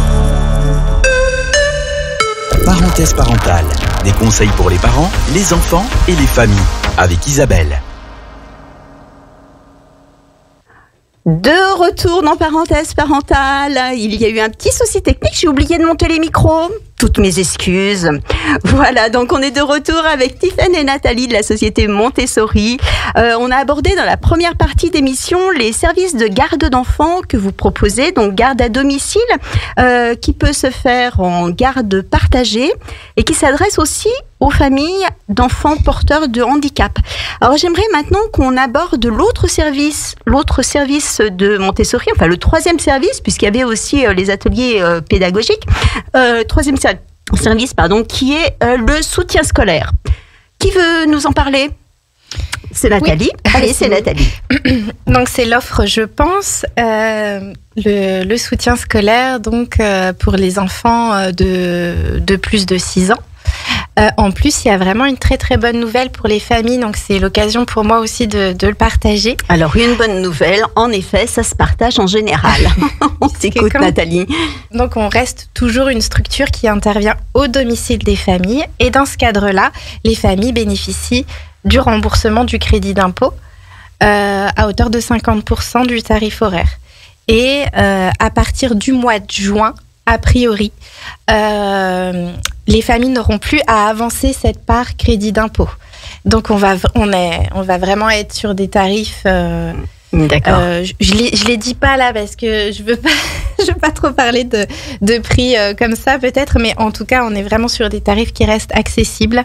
Parenthèse parentale, des conseils pour les parents, les enfants et les familles, avec Isabelle. De retour dans Parenthèse parentale, il y a eu un petit souci technique, j'ai oublié de monter les micros. Toutes mes excuses. Voilà, donc on est de retour avec Tiffaine et Nathalie de la société Montessori. Euh, on a abordé dans la première partie d'émission les services de garde d'enfants que vous proposez, donc garde à domicile, euh, qui peut se faire en garde partagée et qui s'adresse aussi aux familles d'enfants porteurs de handicap. Alors j'aimerais maintenant qu'on aborde l'autre service, l'autre service de Montessori, enfin le troisième service, puisqu'il y avait aussi euh, les ateliers euh, pédagogiques. Euh, troisième service. service pardon, qui est euh, le soutien scolaire. Qui veut nous en parler ? C'est Nathalie. Oui. Allez, c'est Nathalie. Donc c'est l'offre Je pense, euh, le, le soutien scolaire donc euh, pour les enfants de, de plus de six ans. Euh, en plus, il y a vraiment une très très bonne nouvelle pour les familles, donc c'est l'occasion pour moi aussi de, de le partager. Alors une bonne nouvelle, en effet, ça se partage en général. On t'écoute quand... Nathalie. Donc on reste toujours une structure qui intervient au domicile des familles et dans ce cadre-là, les familles bénéficient du remboursement du crédit d'impôt euh, à hauteur de cinquante pour cent du tarif horaire. Et euh, à partir du mois de juin, a priori, euh, les familles n'auront plus à avancer cette part crédit d'impôt. Donc, on va, on est, on va vraiment être sur des tarifs... Euh, D'accord. Euh, je ne les dis pas là parce que je ne veux pas, je veux pas trop parler de, de prix euh, comme ça peut-être, mais en tout cas, on est vraiment sur des tarifs qui restent accessibles.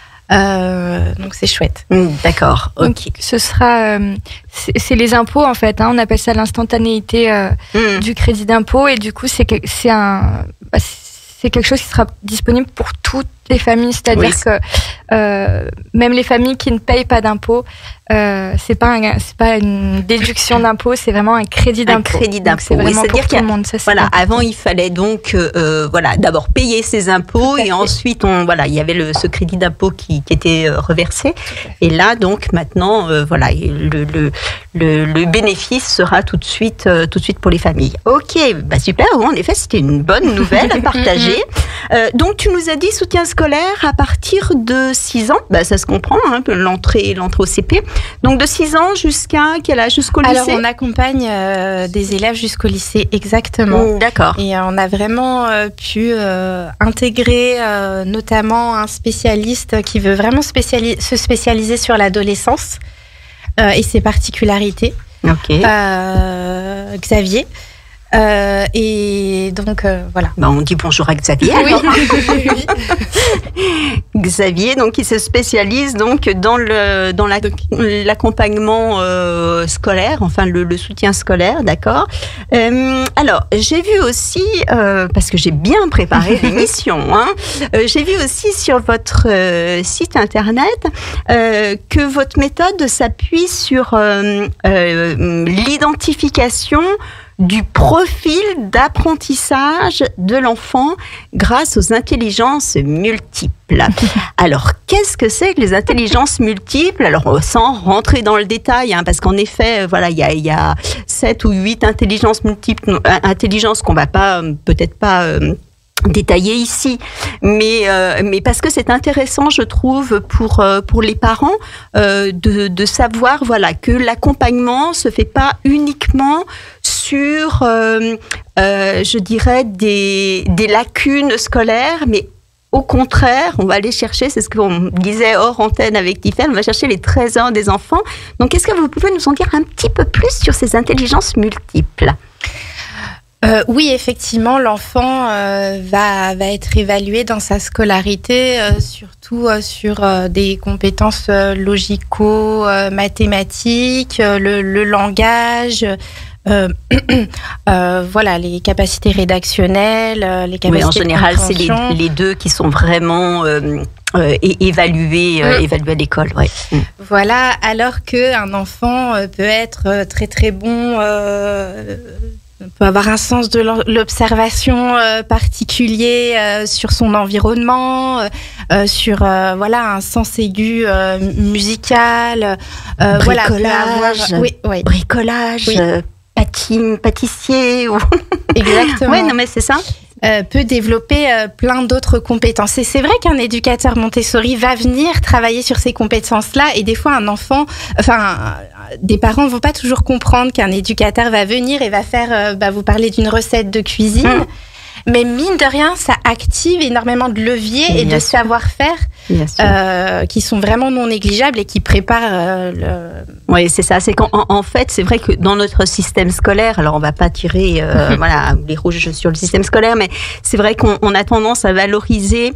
Euh, donc c'est chouette. D'accord. Ok. Donc, ce sera, euh, c'est, c'est les impôts en fait. Hein, on appelle ça l'instantanéité euh, mm. du crédit d'impôt et du coup c'est que, c'est un, bah, c'est quelque chose qui sera disponible pour toutes les familles. C'est-à-dire oui. que euh, même les familles qui ne payent pas d'impôts, euh, c'est pas un, c'est pas une déduction d'impôt, c'est vraiment un crédit d'impôt. Un crédit d'impôt. C'est vraiment oui, pour tout le monde. Ça, voilà. Avant, il fallait donc, euh, voilà, d'abord payer ses impôts et ensuite, on, voilà, il y avait le, ce crédit d'impôt qui, qui était euh, reversé. Et là, donc, maintenant, euh, voilà, le, le, le, le bénéfice sera tout de suite, euh, tout de suite pour les familles. Ok, bah super. Oui, en effet, c'était une bonne nouvelle à partager. Euh, donc, tu nous as dit soutien scolaire à partir de six ans. Bah, ça se comprend, hein, l'entrée, l'entrée au C P. Donc, de six ans jusqu'à quel âge ? Jusqu'au lycée ? Alors, on accompagne euh, des élèves jusqu'au lycée, exactement. Mmh, d'accord. Et euh, on a vraiment euh, pu euh, intégrer euh, notamment un spécialiste qui veut vraiment spéciali- se spécialiser sur l'adolescence euh, et ses particularités. Ok. Euh, Xavier. Euh, et donc euh, voilà. Bah, on dit bonjour à Xavier. Oui. Xavier, donc qui se spécialise donc dans le dans la, l'accompagnement euh, scolaire, enfin le, le soutien scolaire, d'accord. Euh, alors j'ai vu aussi euh, parce que j'ai bien préparé l'émission, hein, euh, j'ai vu aussi sur votre euh, site internet euh, que votre méthode s'appuie sur euh, euh, l'identification du profil d'apprentissage de l'enfant grâce aux intelligences multiples. Alors, qu'est-ce que c'est que les intelligences multiples ? Alors, sans rentrer dans le détail, hein, parce qu'en effet, voilà, il y a, il y a sept ou huit intelligences multiples, intelligences qu'on va pas, peut-être pas... Euh, détaillé ici, mais euh, mais parce que c'est intéressant, je trouve, pour euh, pour les parents euh, de de savoir, voilà, que l'accompagnement se fait pas uniquement sur euh, euh, je dirais des des lacunes scolaires, mais au contraire, on va aller chercher, c'est ce qu'on disait hors antenne avec Tiffaine, on va chercher les trésors des enfants. Donc, est-ce que vous pouvez nous en dire un petit peu plus sur ces intelligences multiples ? Euh, oui, effectivement, l'enfant euh, va, va être évalué dans sa scolarité, euh, surtout euh, sur euh, des compétences euh, logico-mathématiques, euh, le, le langage, euh, euh, voilà, les capacités rédactionnelles, euh, les capacités. Oui, en général, de c'est les, les deux qui sont vraiment euh, euh, évalués, euh, mmh. évalués à l'école. Ouais. Mmh. Voilà, alors qu'un enfant euh, peut être très très bon. Euh, peut avoir un sens de l'observation euh, particulier euh, sur son environnement, euh, sur euh, voilà un sens aigu euh, musical, euh, bricolage, voilà, avoir, oui, oui. bricolage, oui. Euh, patine, pâtissier. Ou... Exactement. Oui, non mais c'est ça. Euh, peut développer euh, plein d'autres compétences. Et c'est vrai qu'un éducateur Montessori va venir travailler sur ces compétences-là. Et des fois, un enfant, enfin, euh, des parents vont pas toujours comprendre qu'un éducateur va venir et va faire, euh, bah, vous parler d'une recette de cuisine. Mmh. Mais mine de rien, ça active énormément de leviers et de savoir-faire euh, qui sont vraiment non négligeables et qui préparent euh, le... Oui, c'est ça. C'est qu'en en fait, c'est vrai que dans notre système scolaire, alors on va pas tirer euh, voilà, les rouges sur le système scolaire, mais c'est vrai qu'on on a tendance à valoriser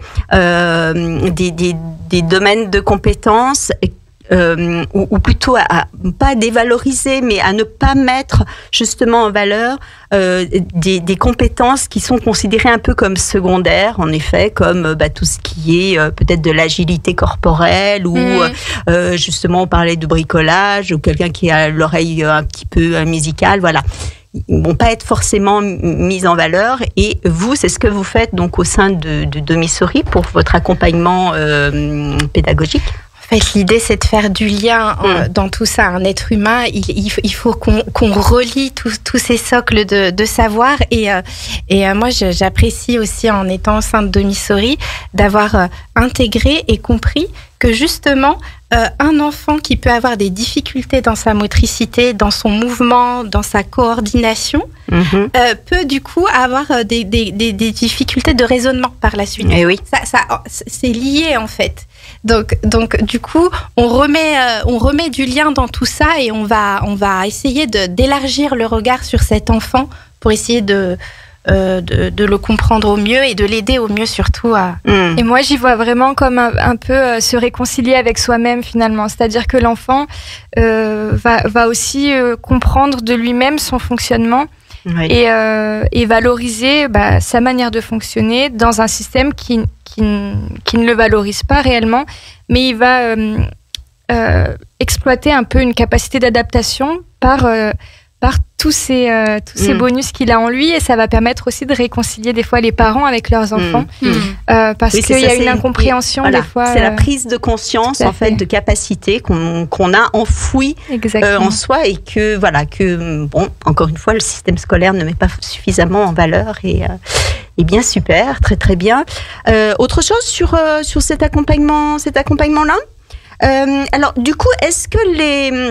euh, des, des, des domaines de compétences Euh, ou, ou plutôt à, à pas dévaloriser, mais à ne pas mettre justement en valeur euh, des, des compétences qui sont considérées un peu comme secondaires, en effet, comme bah, tout ce qui est euh, peut-être de l'agilité corporelle ou mmh. euh, justement on parlait de bricolage ou quelqu'un qui a l'oreille un petit peu musicale, voilà. Ils vont pas être forcément mis en valeur. Et vous, c'est ce que vous faites donc au sein de, de Domisori pour votre accompagnement euh, pédagogique. En fait, l'idée, c'est de faire du lien mmh. dans tout ça. Un être humain, il, il, il faut qu'on, qu'on relie tous, tous ces socles de, de savoir. Et, euh, et euh, moi, je, j'apprécie aussi, en étant au sein de Domisori, d'avoir euh, intégré et compris que justement, euh, un enfant qui peut avoir des difficultés dans sa motricité, dans son mouvement, dans sa coordination, mmh. euh, peut du coup avoir des, des, des, des difficultés de raisonnement par la suite. Et oui. Ça, ça, c'est lié en fait. Donc, donc du coup, on remet, euh, on remet du lien dans tout ça et on va, on va essayer de, d'élargir le regard sur cet enfant pour essayer de, euh, de, de le comprendre au mieux et de l'aider au mieux surtout à... Et moi, j'y vois vraiment comme un, un peu euh, se réconcilier avec soi-même finalement. C'est-à-dire que l'enfant euh, va, va aussi euh, comprendre de lui-même son fonctionnement. Oui. Et, euh, et valoriser bah, sa manière de fonctionner dans un système qui, qui, qui ne le valorise pas réellement, mais il va euh, euh, exploiter un peu une capacité d'adaptation par, euh, par tous ces, euh, tous ces mmh. bonus qu'il a en lui, et ça va permettre aussi de réconcilier des fois les parents avec leurs enfants, mmh. euh, parce oui, qu'il y a une incompréhension voilà. des fois. C'est euh, la prise de conscience en fait, fait de capacité qu'on, qu'on a enfouie euh, en soi, et que voilà que bon, encore une fois, le système scolaire ne met pas suffisamment en valeur, et euh, et bien super, très très bien. Euh, autre chose sur euh, sur cet accompagnement, cet accompagnement là. Euh, alors du coup, est-ce que les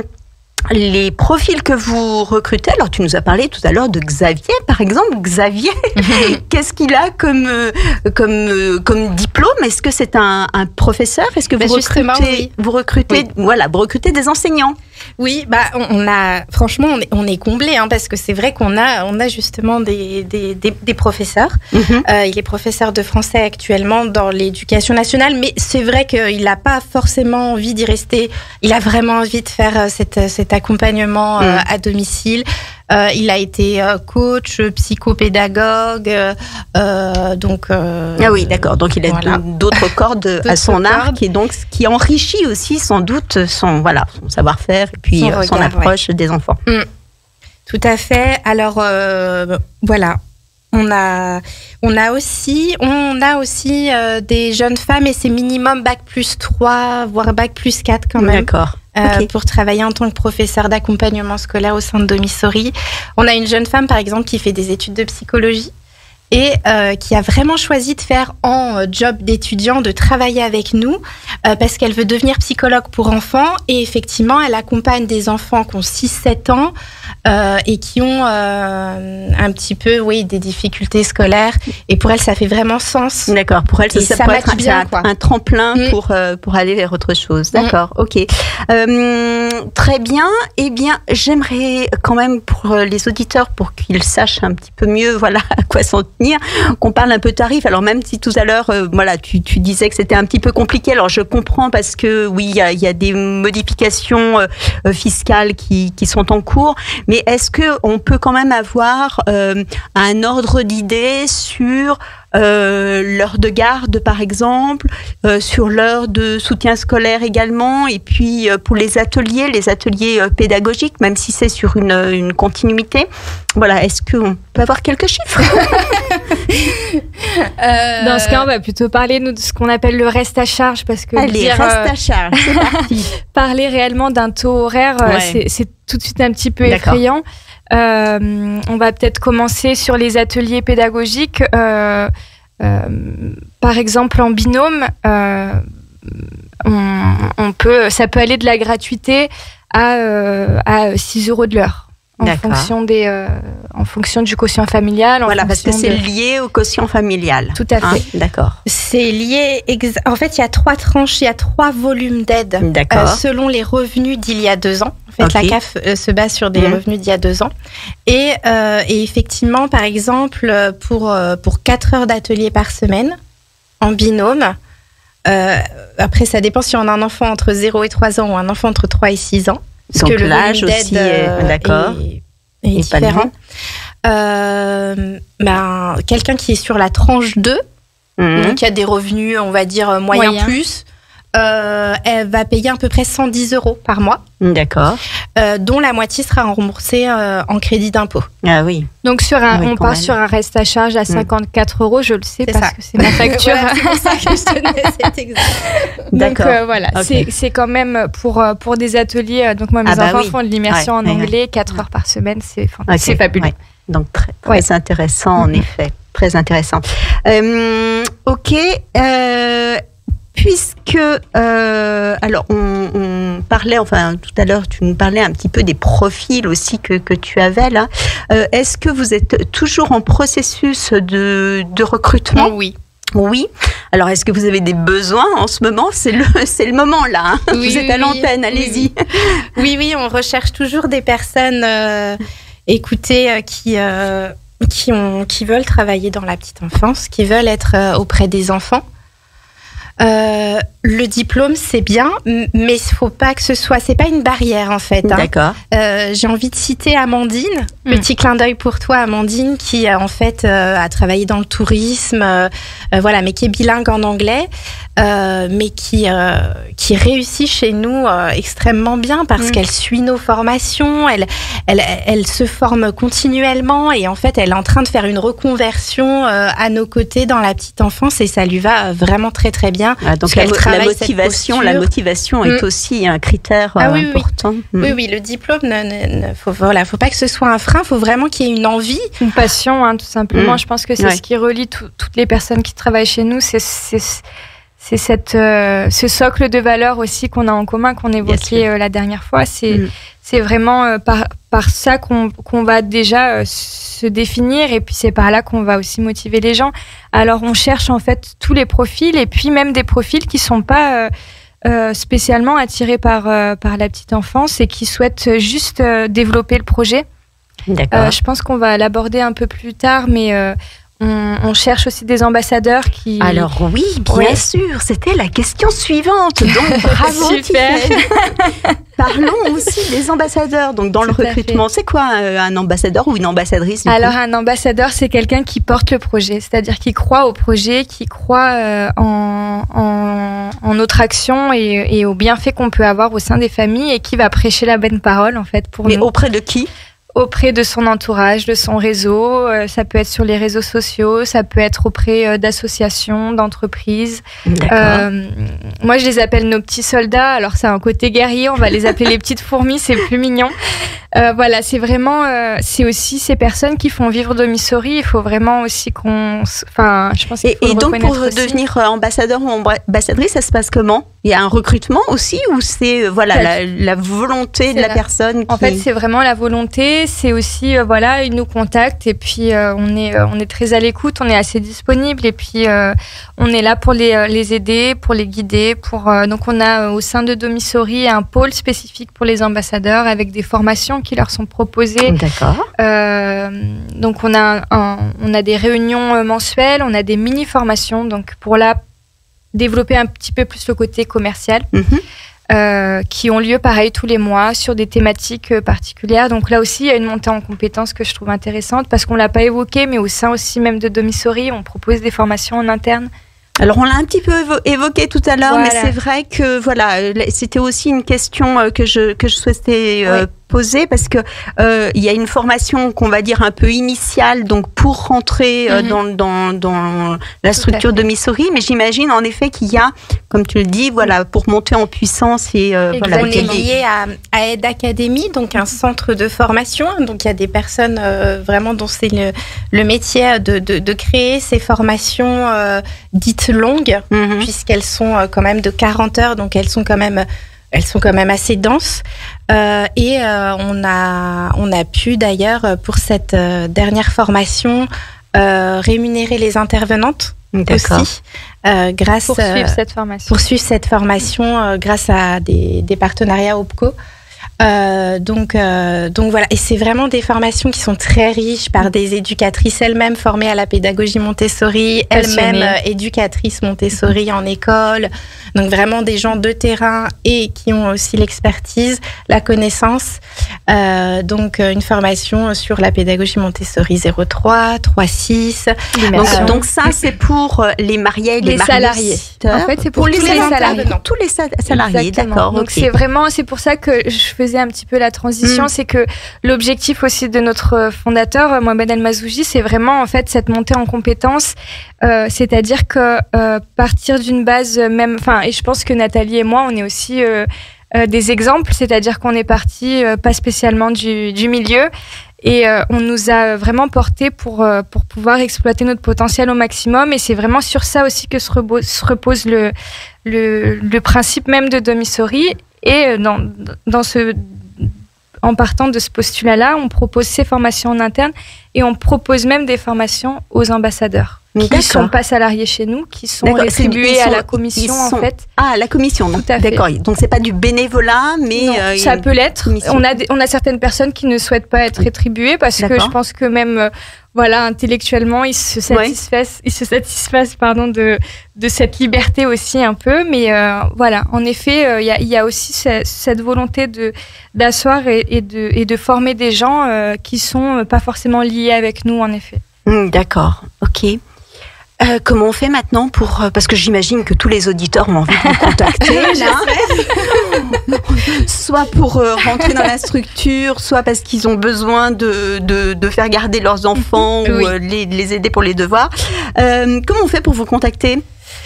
Les profils que vous recrutez, alors tu nous as parlé tout à l'heure de Xavier, par exemple. Xavier, qu'est-ce qu'il a comme, comme, comme diplôme? Est-ce que c'est un, un professeur? Est-ce que vous bah recrutez, oui. vous recrutez, oui. voilà, vous recrutez des enseignants? Oui, bah on a, franchement, on est, on est comblé, hein, parce que c'est vrai qu'on a, on a justement des, des, des, des professeurs. Mm-hmm. Euh, il est professeur de français actuellement dans l'éducation nationale, mais c'est vrai qu'il n'a pas forcément envie d'y rester. Il a vraiment envie de faire cette, cet accompagnement euh, mmh. à domicile. Euh, il a été euh, coach, psychopédagogue, euh, donc. Euh, ah oui, d'accord. Donc il a voilà. d'autres cordes d'autres à son arc, et donc ce qui enrichit aussi sans doute son voilà son savoir-faire et puis son, regard, son approche ouais. des enfants. Mmh. Tout à fait. Alors euh, voilà. On a, on a aussi, on a aussi euh, des jeunes femmes, et c'est minimum bac plus trois, voire bac plus quatre quand même. D'accord. Euh, okay. Pour travailler en tant que professeur d'accompagnement scolaire au sein de Domisori. On a une jeune femme, par exemple, qui fait des études de psychologie et euh, qui a vraiment choisi de faire en euh, job d'étudiant, de travailler avec nous, euh, parce qu'elle veut devenir psychologue pour enfants, et effectivement, elle accompagne des enfants qui ont six sept ans euh, et qui ont euh, un petit peu, oui, des difficultés scolaires, et pour elle, ça fait vraiment sens. D'accord, pour elle, ça, ça, ça peut être bien, un, un tremplin mmh. pour, euh, pour aller vers autre chose. D'accord, mmh. ok. Euh, très bien, eh bien, j'aimerais quand même pour les auditeurs, pour qu'ils sachent un petit peu mieux, voilà, à quoi s'en qu'on parle un peu tarif. Alors même si tout à l'heure, euh, voilà, tu, tu disais que c'était un petit peu compliqué. Alors je comprends, parce que oui, il y a, y a des modifications euh, fiscales qui, qui sont en cours. Mais est-ce que on peut quand même avoir euh, un ordre d'idée sur euh, l'heure de garde par exemple, euh, sur l'heure de soutien scolaire également, et puis euh, pour les ateliers, les ateliers euh, pédagogiques, même si c'est sur une, une continuité. Voilà, est-ce qu'on peut avoir quelques chiffres? euh... Dans ce cas, on va plutôt parler nous, de ce qu'on appelle le reste à charge, parce que Allez, dire, reste à charge, c'est parti. Parler réellement d'un taux horaire, ouais. c'est, c'est tout de suite un petit peu D'accord. effrayant. Euh, on va peut-être commencer sur les ateliers pédagogiques. Euh, euh, par exemple, en binôme, euh, on, on peut, ça peut aller de la gratuité à, euh, à six euros de l'heure. En fonction, des, euh, en fonction du quotient familial. En voilà, parce que c'est de... lié au quotient familial. Tout à fait. Hein, d'accord. C'est lié. Exa... En fait, il y a trois tranches, il y a trois volumes d'aide euh, selon les revenus d'il y a deux ans. En fait, okay. la C A F euh, se base sur des mmh. revenus d'il y a deux ans. Et, euh, et effectivement, par exemple, pour, euh, pour quatre heures d'atelier par semaine, en binôme, euh, après, ça dépend si on a un enfant entre zéro et trois ans ou un enfant entre trois et six ans. Parce Donc que le l'âge aussi est, d'accord. est, est différent. Euh, ben, quelqu'un qui est sur la tranche deux, mmh. donc qui a des revenus, on va dire, moyens Moyen. plus, euh, elle va payer à peu près cent dix euros par mois. D'accord. Euh, dont la moitié sera remboursée euh, en crédit d'impôt. Ah oui. Donc sur un, oui, on part même. sur un reste à charge à cinquante-quatre mmh. euros, je le sais c'est parce ça. que c'est ma facture. Voilà, c'est pour ça que je tenais cet exemple. Donc euh, voilà, okay. c'est, c'est quand même pour, pour des ateliers. Donc moi, mes ah bah enfants oui. font de l'immersion ouais, en ouais, anglais, ouais. quatre heures par semaine, c'est, okay. c'est fabuleux. Ouais. Donc très, très ouais. intéressant en mmh. effet, très intéressant. Euh, ok. Euh, Puisque, euh, alors, on, on parlait, enfin, tout à l'heure, tu nous parlais un petit peu des profils aussi que, que tu avais là. Euh, est-ce que vous êtes toujours en processus de, de recrutement ? Oui. Oui. Alors, est-ce que vous avez des besoins en ce moment ? C'est le, c'est le moment là. Hein. Oui, vous êtes oui, à l'antenne, oui, allez-y. Oui, oui, oui, on recherche toujours des personnes, euh, écoutez, euh, qui, euh, qui, ont, qui veulent travailler dans la petite enfance, qui veulent être euh, auprès des enfants. Euh, le diplôme, c'est bien, mais il faut pas que ce soit, c'est pas une barrière en fait. Hein. D'accord. Euh, j'ai envie de citer Amandine, mmh. petit clin d'œil pour toi, Amandine, qui en fait euh, a travaillé dans le tourisme, euh, euh, voilà, mais qui est bilingue en anglais, euh, mais qui euh, qui réussit chez nous euh, extrêmement bien parce mmh. qu'elle suit nos formations, elle elle elle se forme continuellement et en fait elle est en train de faire une reconversion euh, à nos côtés dans la petite enfance et ça lui va vraiment très très bien. Ah, donc la, la motivation, la motivation est mmh. aussi un critère ah, oui, important. Oui. Mmh. oui, oui, le diplôme, ne, ne, ne, faut, voilà, faut pas que ce soit un frein, faut vraiment qu'il y ait une envie, une passion, hein, tout simplement. Mmh. Je pense que c'est ouais. ce qui relie tout, toutes les personnes qui travaillent chez nous, c'est, c'est, c'est cette, euh, ce socle de valeurs aussi qu'on a en commun, qu'on évoquait euh, la dernière fois. C'est, mmh. c'est vraiment euh, par, par ça qu'on, qu'on va déjà euh, se définir et puis c'est par là qu'on va aussi motiver les gens. Alors on cherche en fait tous les profils et puis même des profils qui sont pas euh, euh, spécialement attirés par, euh, par la petite enfance et qui souhaitent juste euh, développer le projet. D'accord. Euh, je pense qu'on va l'aborder un peu plus tard, mais euh, on, on cherche aussi des ambassadeurs qui... Alors oui, bien ouais. sûr, c'était la question suivante. Donc bravo Tiffaine. Parlons aussi des ambassadeurs. Donc dans Tout le recrutement, c'est quoi un, un ambassadeur ou une ambassadrice? Alors coup un ambassadeur, c'est quelqu'un qui porte le projet, c'est-à-dire qui croit au projet, qui croit euh, en, en, en notre action et, et aux bienfaits qu'on peut avoir au sein des familles et qui va prêcher la bonne parole en fait pour Mais nous. Auprès de qui? Auprès de son entourage, de son réseau. Euh, ça peut être sur les réseaux sociaux, ça peut être auprès euh, d'associations, d'entreprises. D'accord. Euh, moi, je les appelle nos petits soldats. Alors, c'est un côté guerrier. On va les appeler les petites fourmis. C'est plus mignon. Euh, voilà, c'est vraiment... Euh, c'est aussi ces personnes qui font vivre Domisori. Il faut vraiment aussi qu'on... Enfin, je pense qu'il faut Et, et le donc, pour aussi. devenir ambassadeur ou ambassadrice, ça se passe comment? Il y a un recrutement aussi ou c'est voilà, la, la volonté c'est de la, la personne qui... En fait, c'est vraiment la volonté. C'est aussi, euh, voilà, ils nous contactent et puis euh, on, est, euh, on est très à l'écoute, on est assez disponible et puis euh, on est là pour les, les aider, pour les guider. Pour, euh, donc on a euh, au sein de Domisori un pôle spécifique pour les ambassadeurs avec des formations qui leur sont proposées. D'accord. Euh, donc on a, un, on a des réunions mensuelles, on a des mini-formations donc pour là développer un petit peu plus le côté commercial. Mm-hmm. euh, qui ont lieu pareil tous les mois sur des thématiques euh, particulières. Donc là aussi, il y a une montée en compétences que je trouve intéressante parce qu'on l'a pas évoqué, mais au sein aussi même de Domisori, on propose des formations en interne. Alors on l'a un petit peu évo- évoqué tout à l'heure, Voilà. mais c'est vrai que voilà, euh, c'était aussi une question euh, que je que je souhaitais euh, Ouais. poser parce que euh, il y a une formation qu'on va dire un peu initiale, donc pour rentrer euh, Mhm. dans dans dans la Tout structure à fait. de Missouri, mais j'imagine en effet qu'il y a, comme tu le dis, voilà, pour monter en puissance et euh, voilà, On est qu'il y a des- lié à, à Aide Academy, donc un centre de formation. Donc il y a des personnes euh, vraiment dont c'est le, le métier de, de, de créer ces formations euh, dites longues, Mhm. puisqu'elles sont euh, quand même de quarante heures, donc elles sont quand même, elles sont quand même assez denses. Euh, et euh, on, a, on a pu d'ailleurs, pour cette euh, dernière formation, euh, rémunérer les intervenantes D'accord. aussi, euh, grâce Pour euh, suivre cette formation. poursuivre cette formation euh, grâce à des, des partenariats OPCO. Euh, donc, euh, donc voilà, et c'est vraiment des formations qui sont très riches par des éducatrices elles-mêmes formées à la pédagogie Montessori, elles-mêmes Passionnées. euh, éducatrices Montessori en école. Donc vraiment des gens de terrain et qui ont aussi l'expertise, la connaissance. Euh, donc euh, une formation sur la pédagogie Montessori zéro trois, trois six. Donc, Euh, donc ça c'est pour euh, les mariés, et les, Les salariés. mariés. En fait, c'est pour, les, tous les salariés. salariés. Tous les sa- salariés, Exactement. d'accord. Donc ok. c'est vraiment, c'est pour ça que je faisais un petit peu la transition, Mm. c'est que l'objectif aussi de notre fondateur Mohamed El Mazouji, c'est vraiment en fait cette montée en compétences, euh, c'est-à-dire que euh, partir d'une base même, enfin, et je pense que Nathalie et moi, on est aussi euh, euh, des exemples, c'est-à-dire qu'on est parti euh, pas spécialement du, du milieu. Et euh, on nous a vraiment porté pour, euh, pour pouvoir exploiter notre potentiel au maximum. Et c'est vraiment sur ça aussi que se, rebo- se repose le, le, le principe même de Domisori. Et euh, dans, dans ce, en partant de ce postulat-là, on propose ces formations en interne et on propose même des formations aux ambassadeurs qui ne D'accord. sont pas salariés chez nous, qui sont D'accord, rétribués c'est- ils à sont- la commission ils sont- en fait. Ah, la commission, donc, Tout à fait. d'accord. Donc c'est pas du bénévolat, mais Non, euh, il y a ça une peut l'être. commission. On a, des- on a certaines personnes qui ne souhaitent pas être rétribuées parce que D'accord. je pense que même, euh, voilà, intellectuellement, ils se satisfaisent, ils se satisfaisent, pardon, de, de cette liberté aussi un peu. Mais euh, voilà, en effet, euh, il y, a, il y a aussi ce- cette volonté de d'asseoir et, et de et de former des gens euh, qui sont euh, pas forcément liés avec nous, en effet. Hmm, d'accord, ok. Euh, comment on fait maintenant pour... euh, Parce que j'imagine que tous les auditeurs ont envie de vous contacter, là. Soit pour euh, rentrer dans la structure, soit parce qu'ils ont besoin de, de, de faire garder leurs enfants Oui. ou euh, les, les aider pour les devoirs. Euh, comment on fait pour vous contacter ?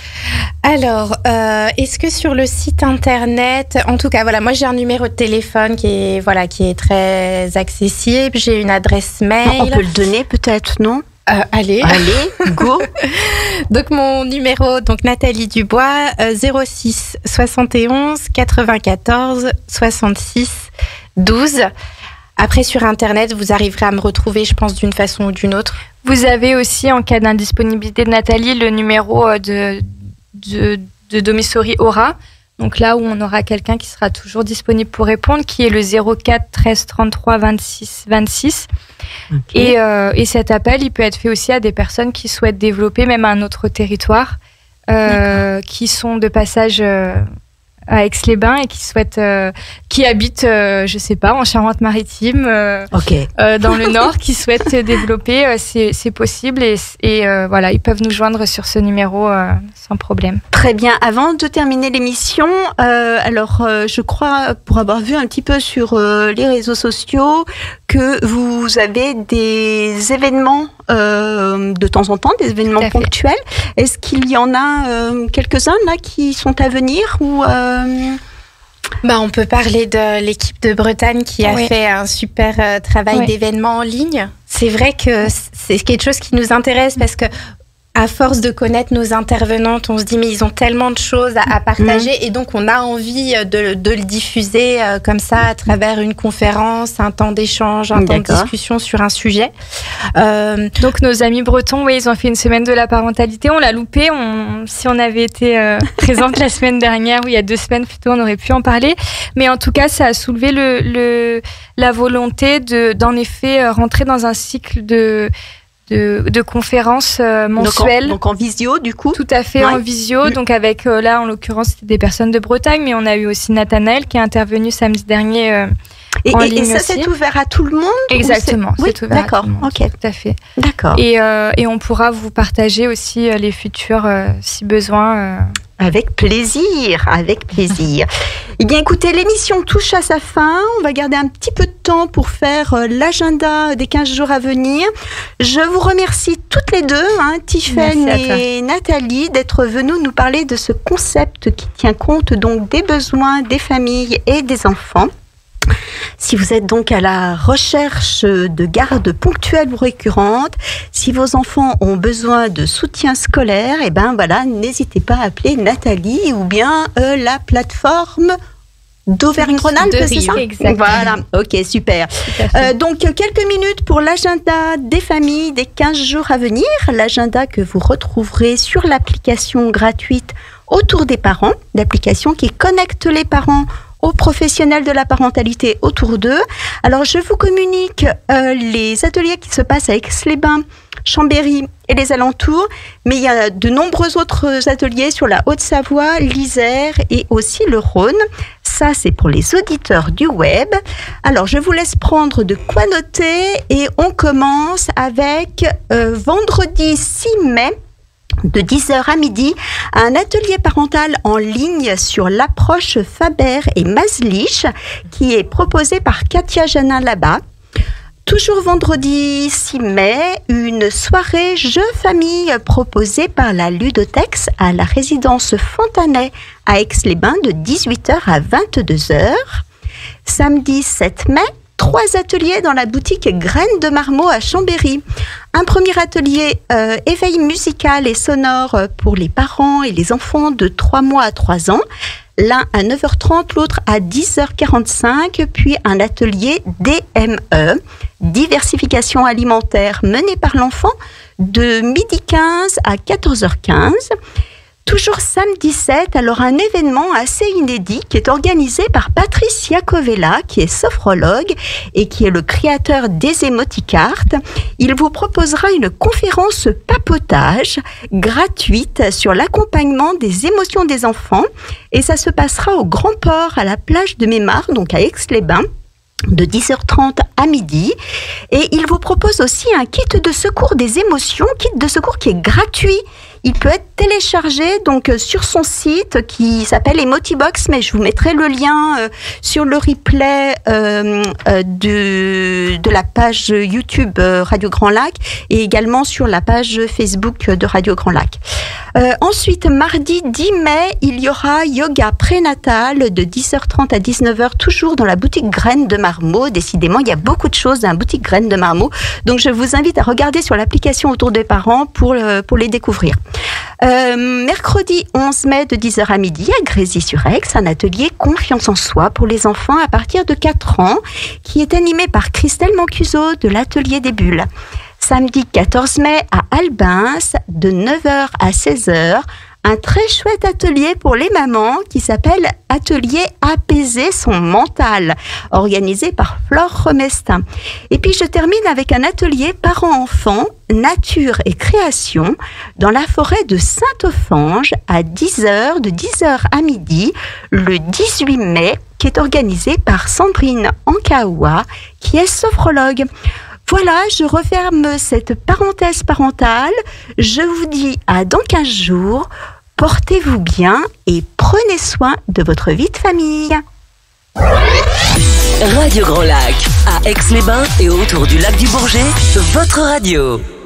Alors, euh, est-ce que sur le site internet, en tout cas, voilà, moi j'ai un numéro de téléphone qui est voilà qui est très accessible. J'ai une adresse mail. On peut le donner peut-être, non ? Euh, allez. Allez, go. Donc mon numéro, donc Nathalie Dubois, euh, zéro six soixante et onze quatre-vingt-quatorze soixante-six douze. Après sur internet, vous arriverez à me retrouver, je pense, d'une façon ou d'une autre. Vous avez aussi, en cas d'indisponibilité de Nathalie, le numéro euh, de, de, de Domisori Aura. Donc là où on aura quelqu'un qui sera toujours disponible pour répondre, qui est le zéro quatre treize trente-trois vingt-six vingt-six. Okay. Et, euh, et cet appel, il peut être fait aussi à des personnes qui souhaitent développer même un autre territoire, euh, qui sont de passage euh, à Aix-les-Bains et qui souhaitent, euh, qui habitent, euh, je sais pas, en Charente-Maritime, euh, Ok. euh, dans le Nord, qui souhaitent développer, euh, c'est, c'est possible et, et euh, voilà, ils peuvent nous joindre sur ce numéro euh, sans problème. Très bien. Avant de terminer l'émission, euh, alors euh, je crois, pour avoir vu un petit peu sur euh, les réseaux sociaux, que vous avez des événements euh, de temps en temps, des événements Tout à fait. ponctuels. Est-ce qu'il y en a euh, quelques-uns là qui sont à venir ou euh... Bah, on peut parler de l'équipe de Bretagne qui a Oui. fait un super euh, travail Oui. d'événements en ligne. C'est vrai que c'est quelque chose qui nous intéresse parce que à force de connaître nos intervenantes, on se dit mais ils ont tellement de choses à, à partager mmh. et donc on a envie de, de le diffuser euh, comme ça à travers une conférence, un temps d'échange, un D'accord. temps de discussion sur un sujet. Euh, Donc nos amis bretons, oui, ils ont fait une semaine de la parentalité. On l'a loupé. On, si on avait été euh, présente la semaine dernière ou il y a deux semaines plutôt, on aurait pu en parler. Mais en tout cas, ça a soulevé le, le, la volonté de, d'en effet rentrer dans un cycle de de, de conférences euh, mensuelles. Donc en, donc en visio, du coup. Tout à fait, ouais. en visio. Mmh. Donc avec, euh, là, en l'occurrence, c'était des personnes de Bretagne, mais on a eu aussi Nathanaël qui est intervenu samedi dernier euh, et, en et, ligne et ça, aussi. c'est ouvert à tout le monde? Exactement, c'est, oui, c'est ouvert d'accord, à tout le monde. Ok. Tout à fait. D'accord. Et, euh, et on pourra vous partager aussi euh, les futurs, euh, si besoin. Euh... Avec plaisir, avec plaisir. Eh bien, écoutez, l'émission touche à sa fin. On va garder un petit peu de temps pour faire euh, l'agenda des quinze jours à venir. Je vous remercie toutes les deux, hein, Tiffaine et Nathalie, d'être venues nous parler de ce concept qui tient compte donc des besoins des familles et des enfants. Si vous êtes donc à la recherche de garde ponctuelle ou récurrente, si vos enfants ont besoin de soutien scolaire, eh ben voilà, n'hésitez pas à appeler Nathalie ou bien euh, la plateforme d'Auvergne-Rhône-Alpes, c'est ça? Exactement. Voilà, ok, super. Euh, donc, quelques minutes pour l'agenda des familles des quinze jours à venir. L'agenda que vous retrouverez sur l'application gratuite Autour des parents, l'application qui connecte les parents aux professionnels de la parentalité autour d'eux. Alors, je vous communique euh, les ateliers qui se passent à Aix-les-Bains, Chambéry et les alentours, mais il y a de nombreux autres ateliers sur la Haute-Savoie, l'Isère et aussi le Rhône. Ça, c'est pour les auditeurs du web. Alors, je vous laisse prendre de quoi noter et on commence avec euh, vendredi six mai, de dix heures à midi, un atelier parental en ligne sur l'approche Faber et Maslich qui est proposé par Katia Janin-Labat. Toujours vendredi six mai, une soirée jeux famille proposée par la Ludotex à la résidence Fontanet à Aix-les-Bains de dix-huit heures à vingt-deux heures. Samedi sept mai, trois ateliers dans la boutique Graines de Marmot à Chambéry. Un premier atelier euh, éveil musical et sonore pour les parents et les enfants de trois mois à trois ans. L'un à neuf heures trente, l'autre à dix heures quarante-cinq, puis un atelier D M E, diversification alimentaire menée par l'enfant, de midi quinze à quatorze heures quinze. Toujours samedi sept, alors un événement assez inédit qui est organisé par Patrice Iacovella, qui est sophrologue et qui est le créateur des émoticartes. Il vous proposera une conférence papotage gratuite sur l'accompagnement des émotions des enfants et ça se passera au Grand Port à la plage de Mémar, donc à Aix-les-Bains, de dix heures trente à midi. Et il vous propose aussi un kit de secours des émotions, kit de secours qui est gratuit. Il peut être téléchargé donc sur son site qui s'appelle Emotibox, mais je vous mettrai le lien euh, sur le replay euh, euh, de, de la page YouTube euh, Radio Grand Lac et également sur la page Facebook de Radio Grand Lac. Euh, ensuite, mardi dix mai, il y aura yoga prénatal de dix heures trente à dix-neuf heures, toujours dans la boutique Graines de Marmot. Décidément, il y a beaucoup de choses dans la boutique Graines de Marmot. Donc, je vous invite à regarder sur l'application Autour des parents pour, euh, pour les découvrir. Euh, mercredi onze mai de dix heures à midi à Grésy-sur-Aix, un atelier confiance en soi pour les enfants à partir de quatre ans qui est animé par Christelle Mancuso de l'Atelier des Bulles. Samedi quatorze mai à Albins de neuf heures à seize heures, un très chouette atelier pour les mamans qui s'appelle Atelier apaiser son mental, organisé par Flore Remestin. Et puis je termine avec un atelier parents-enfants, nature et création dans la forêt de Saint-Ophange à dix heures, de dix heures à midi, le dix-huit mai, qui est organisé par Sandrine Ankaoua, qui est sophrologue. Voilà, je referme cette parenthèse parentale. Je vous dis à dans quinze jours. Portez-vous bien et prenez soin de votre vie de famille. Radio Grand Lac, à Aix-les-Bains et autour du lac du Bourget, votre radio.